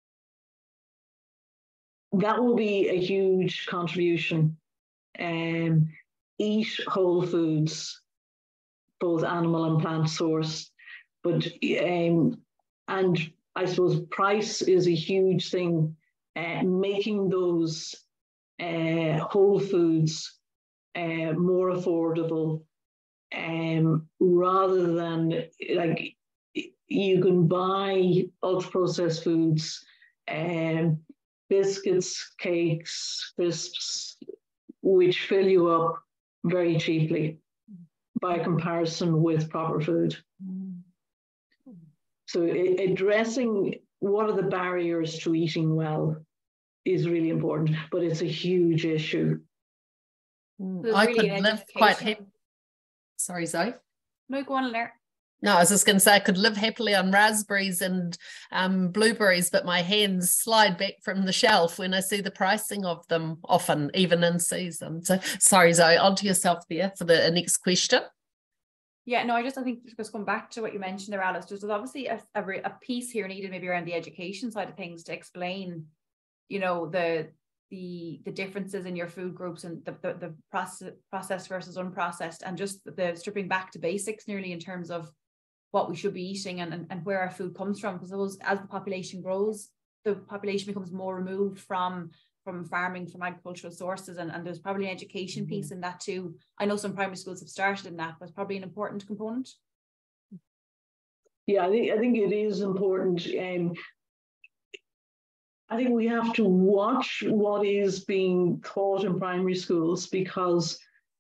that will be a huge contribution. Um, eat whole foods, both animal and plant source, but um, and I suppose price is a huge thing. Uh, making those uh, whole foods uh, more affordable, um, rather than, like, you can buy ultra processed foods, um, biscuits, cakes, crisps, which fill you up very cheaply by comparison with proper food. Mm. So addressing what are the barriers to eating well is really important, but it's a huge issue. Mm. I really could live quite happily. Sorry, Zoe. No, go on there. No, I was just going to say I could live happily on raspberries and um, blueberries, but my hands slide back from the shelf when I see the pricing of them, often even in season. So sorry, Zoe, on to yourself there for the next question. Yeah, no, I just I think just going back to what you mentioned there, Alice, there's obviously a, a, a piece here needed maybe around the education side of things to explain, you know, the the the differences in your food groups and the the, the process, processed versus unprocessed, and just the stripping back to basics nearly in terms of what we should be eating and, and, and where our food comes from. Because those, as the population grows, the population becomes more removed from from farming, from agricultural sources, and, and there's probably an education mm-hmm. piece in that too. I know some primary schools have started in that, but it's probably an important component. Yeah, I think I think it is important. Um, I think we have to watch what is being taught in primary schools, because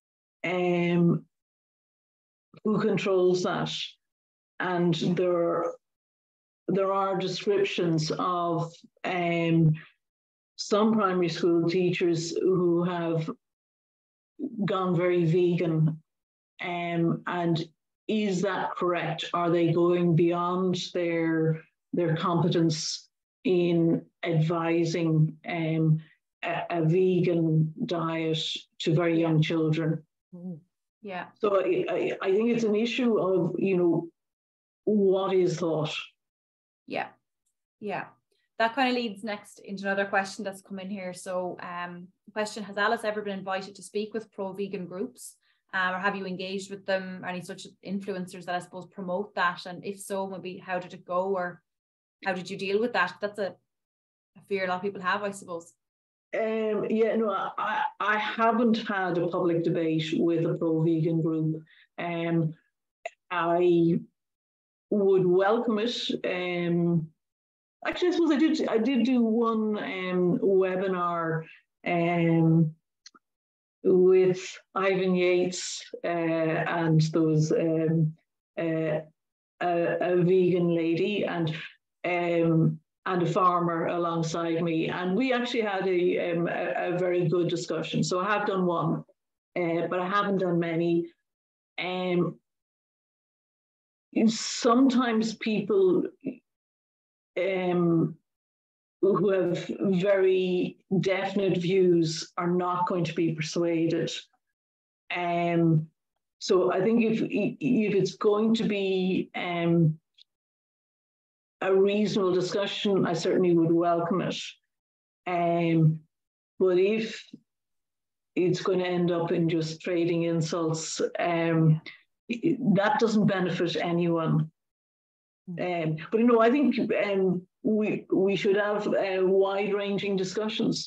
um, who controls that? And there, there are descriptions of um, some primary school teachers who have gone very vegan. Um, and is that correct? Are they going beyond their, their competence in advising um, a, a vegan diet to very young children? Yeah. So I, I, I think it's an issue of, you know, what is thought? Yeah. Yeah. That kind of leads next into another question that's come in here. So um, the question, has Alice ever been invited to speak with pro-vegan groups? Um, or have you engaged with them, any such influencers that I suppose promote that? And if so, maybe how did it go, or how did you deal with that? That's a, a fear a lot of people have, I suppose. Um, yeah, no, I, I haven't had a public debate with a pro-vegan group. Um, I would welcome it. Um, actually, I suppose I did. I did do one um, webinar um, with Ivan Yates, uh, and there was um, uh, a, a vegan lady and um, and a farmer alongside me, and we actually had a um, a, a very good discussion. So I have done one, uh, but I haven't done many. Um, sometimes people um, who have very definite views are not going to be persuaded. Um, so I think if if it's going to be um, a reasonable discussion, I certainly would welcome it. Um, but if it's going to end up in just trading insults, um, that doesn't benefit anyone. Um, but you know, I think um, we we should have uh, wide-ranging discussions.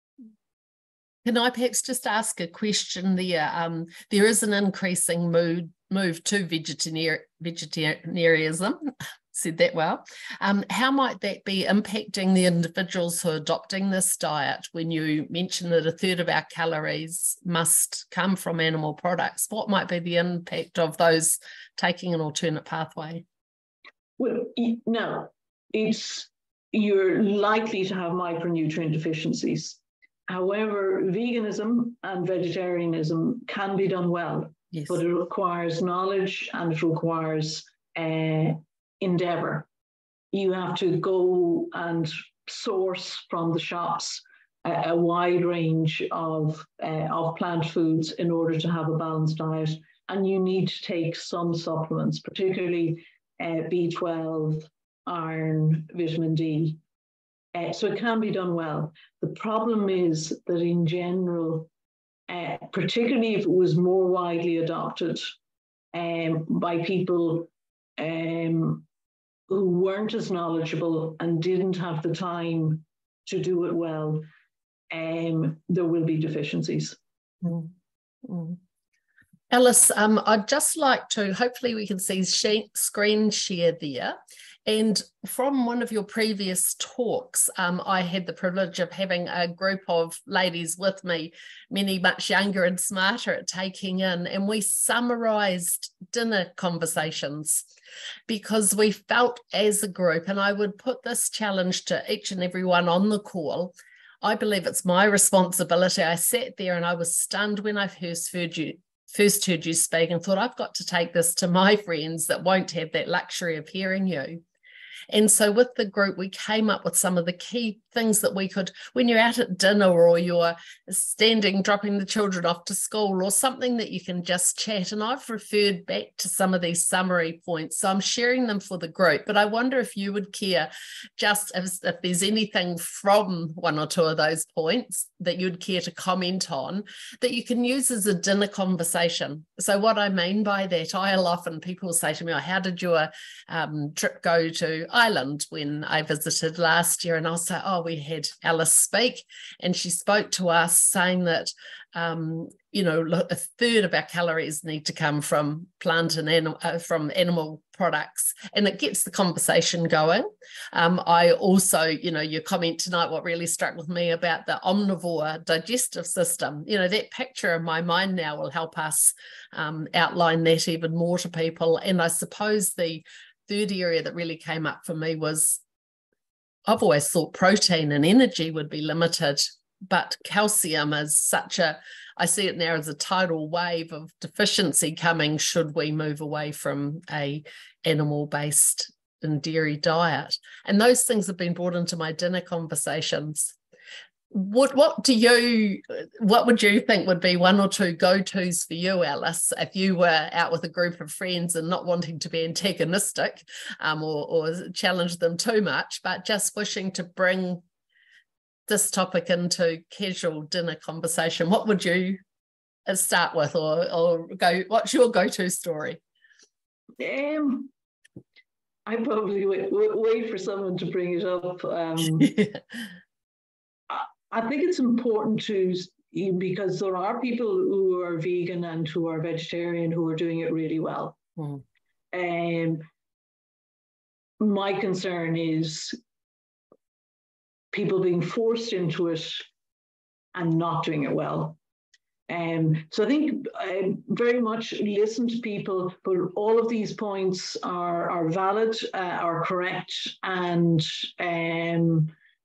Can I perhaps just ask a question there? Um, there is an increasing mood, move to vegetarian, vegetarianism, said that well. Um, how might that be impacting the individuals who are adopting this diet when you mention that a third of our calories must come from animal products? What might be the impact of those taking an alternate pathway? Well, no, it's, you're likely to have micronutrient deficiencies. However, veganism and vegetarianism can be done well, yes, but it requires knowledge and it requires uh, endeavour. You have to go and source from the shops a, a wide range of, uh, of plant foods in order to have a balanced diet. And you need to take some supplements, particularly uh, B twelve, iron, vitamin D. Uh, so it can be done well. The problem is that in general, uh, particularly if it was more widely adopted um, by people um, who weren't as knowledgeable and didn't have the time to do it well, um, there will be deficiencies. Mm. Mm. Alice, um, I'd just like to, hopefully we can see screen share there. And from one of your previous talks, um, I had the privilege of having a group of ladies with me, many much younger and smarter at taking in, and we summarised dinner conversations because we felt as a group, and I would put this challenge to each and every one on the call, I believe it's my responsibility. I sat there and I was stunned when I first heard you first heard you speak and thought, I've got to take this to my friends that won't have that luxury of hearing you. And so with the group, we came up with some of the key things that we could, when you're out at dinner or you're standing, dropping the children off to school or something that you can just chat. And I've referred back to some of these summary points. So I'm sharing them for the group, but I wonder if you would care just if, if there's anything from one or two of those points that you'd care to comment on that you can use as a dinner conversation. So what I mean by that, I'll often, people say to me, oh, how did your um, trip go to Ireland when I visited last year? And I'll say, oh, while we had Alice speak, and she spoke to us saying that, um, you know, a third of our calories need to come from plant and animal, uh, from animal products, and it gets the conversation going. Um, I also, you know, your comment tonight, what really struck with me about the omnivore digestive system, you know, that picture in my mind now will help us um, outline that even more to people. And I suppose the third area that really came up for me was, I've always thought protein and energy would be limited, but calcium is such a, I see it now as a tidal wave of deficiency coming should we move away from a animal-based and dairy diet. And those things have been brought into my dinner conversations. What what do you, what would you think would be one or two go-tos for you, Alice, if you were out with a group of friends and not wanting to be antagonistic um, or, or challenge them too much, but just wishing to bring this topic into casual dinner conversation? What would you start with, or, or go, what's your go-to story? Um, I probably wait, wait for someone to bring it up. Um, I think it's important to, because there are people who are vegan and who are vegetarian who are doing it really well. Mm. Um, my concern is people being forced into it and not doing it well. Um, so I think I very much listen to people, but all of these points are, are valid, uh, are correct, and um,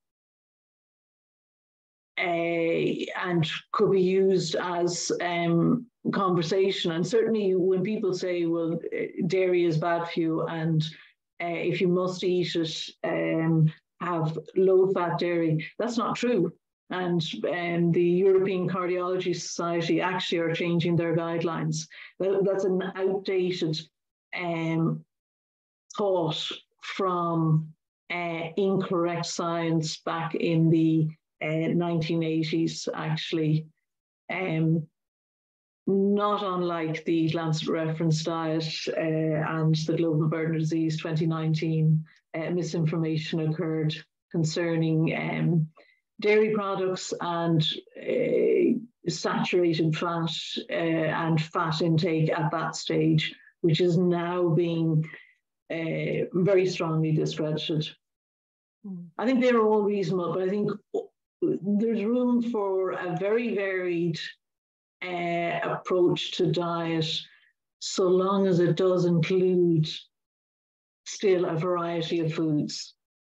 Uh, and could be used as um, conversation. And certainly when people say, well, dairy is bad for you, and uh, if you must eat it, um, have low-fat dairy, that's not true. And um, the European Cardiology Society actually are changing their guidelines. That, that's an outdated um, thought from uh, incorrect science back in the Uh, nineteen eighties, actually, um, not unlike the Lancet reference diet uh, and the global burden of disease twenty nineteen, uh, misinformation occurred concerning um, dairy products and uh, saturated fat uh, and fat intake at that stage, which is now being uh, very strongly discredited. Mm. I think they're all reasonable, but I think there's room for a very varied uh, approach to diet, so long as it does include still a variety of foods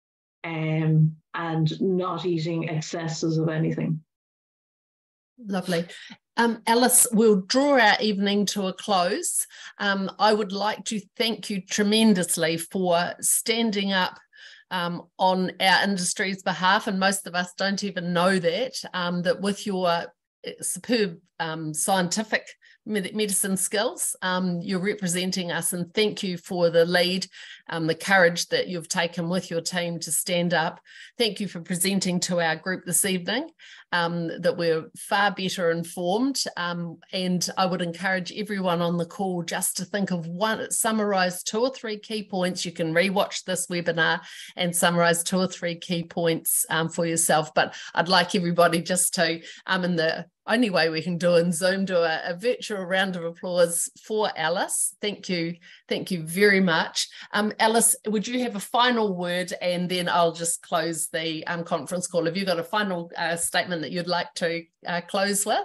um, and not eating excesses of anything. Lovely. Um, Alice, we'll draw our evening to a close. Um, I would like to thank you tremendously for standing up Um, on our industry's behalf, and most of us don't even know that, um, that with your superb um, scientific med medicine skills, um, you're representing us, and thank you for the lead, um, the courage that you've taken with your team to stand up. Thank you for presenting to our group this evening, um, that we're far better informed, um, and I would encourage everyone on the call just to think of one, summarise two or three key points. You can rewatch this webinar and summarise two or three key points um, for yourself, but I'd like everybody just to, um, in the only way we can do in Zoom, do a, a virtual round of applause for Alice. Thank you. Thank you very much. Um, Alice, would you have a final word, and then I'll just close the um, conference call. Have you got a final uh, statement that you'd like to uh, close with?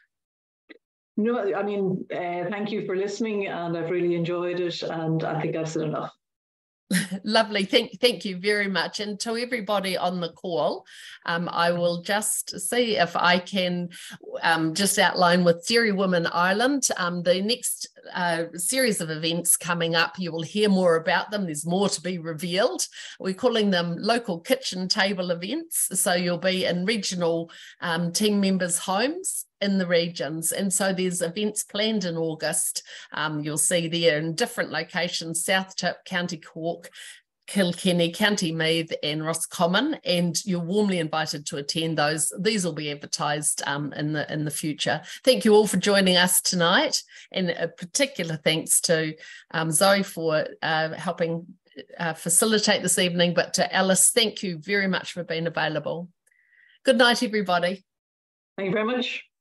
No, I mean, uh, thank you for listening, and I've really enjoyed it, and I think I've said enough. Lovely. Thank, thank you very much. And to everybody on the call, um, I will just see if I can um, just outline with Dairy Women Ireland, um, the next uh, series of events coming up. You will hear more about them. There's more to be revealed. We're calling them local kitchen table events. So you'll be in regional um, team members' homes in the regions, and so there's events planned in August. Um, you'll see there in different locations: South Tip, County Cork, Kilkenny, County Meath and Roscommon, and you're warmly invited to attend those. These will be advertised um, in the in the future. Thank you all for joining us tonight, and a particular thanks to um, Zoe for uh, helping uh, facilitate this evening, but to Alice, thank you very much for being available. Good night, everybody. Thank you very much.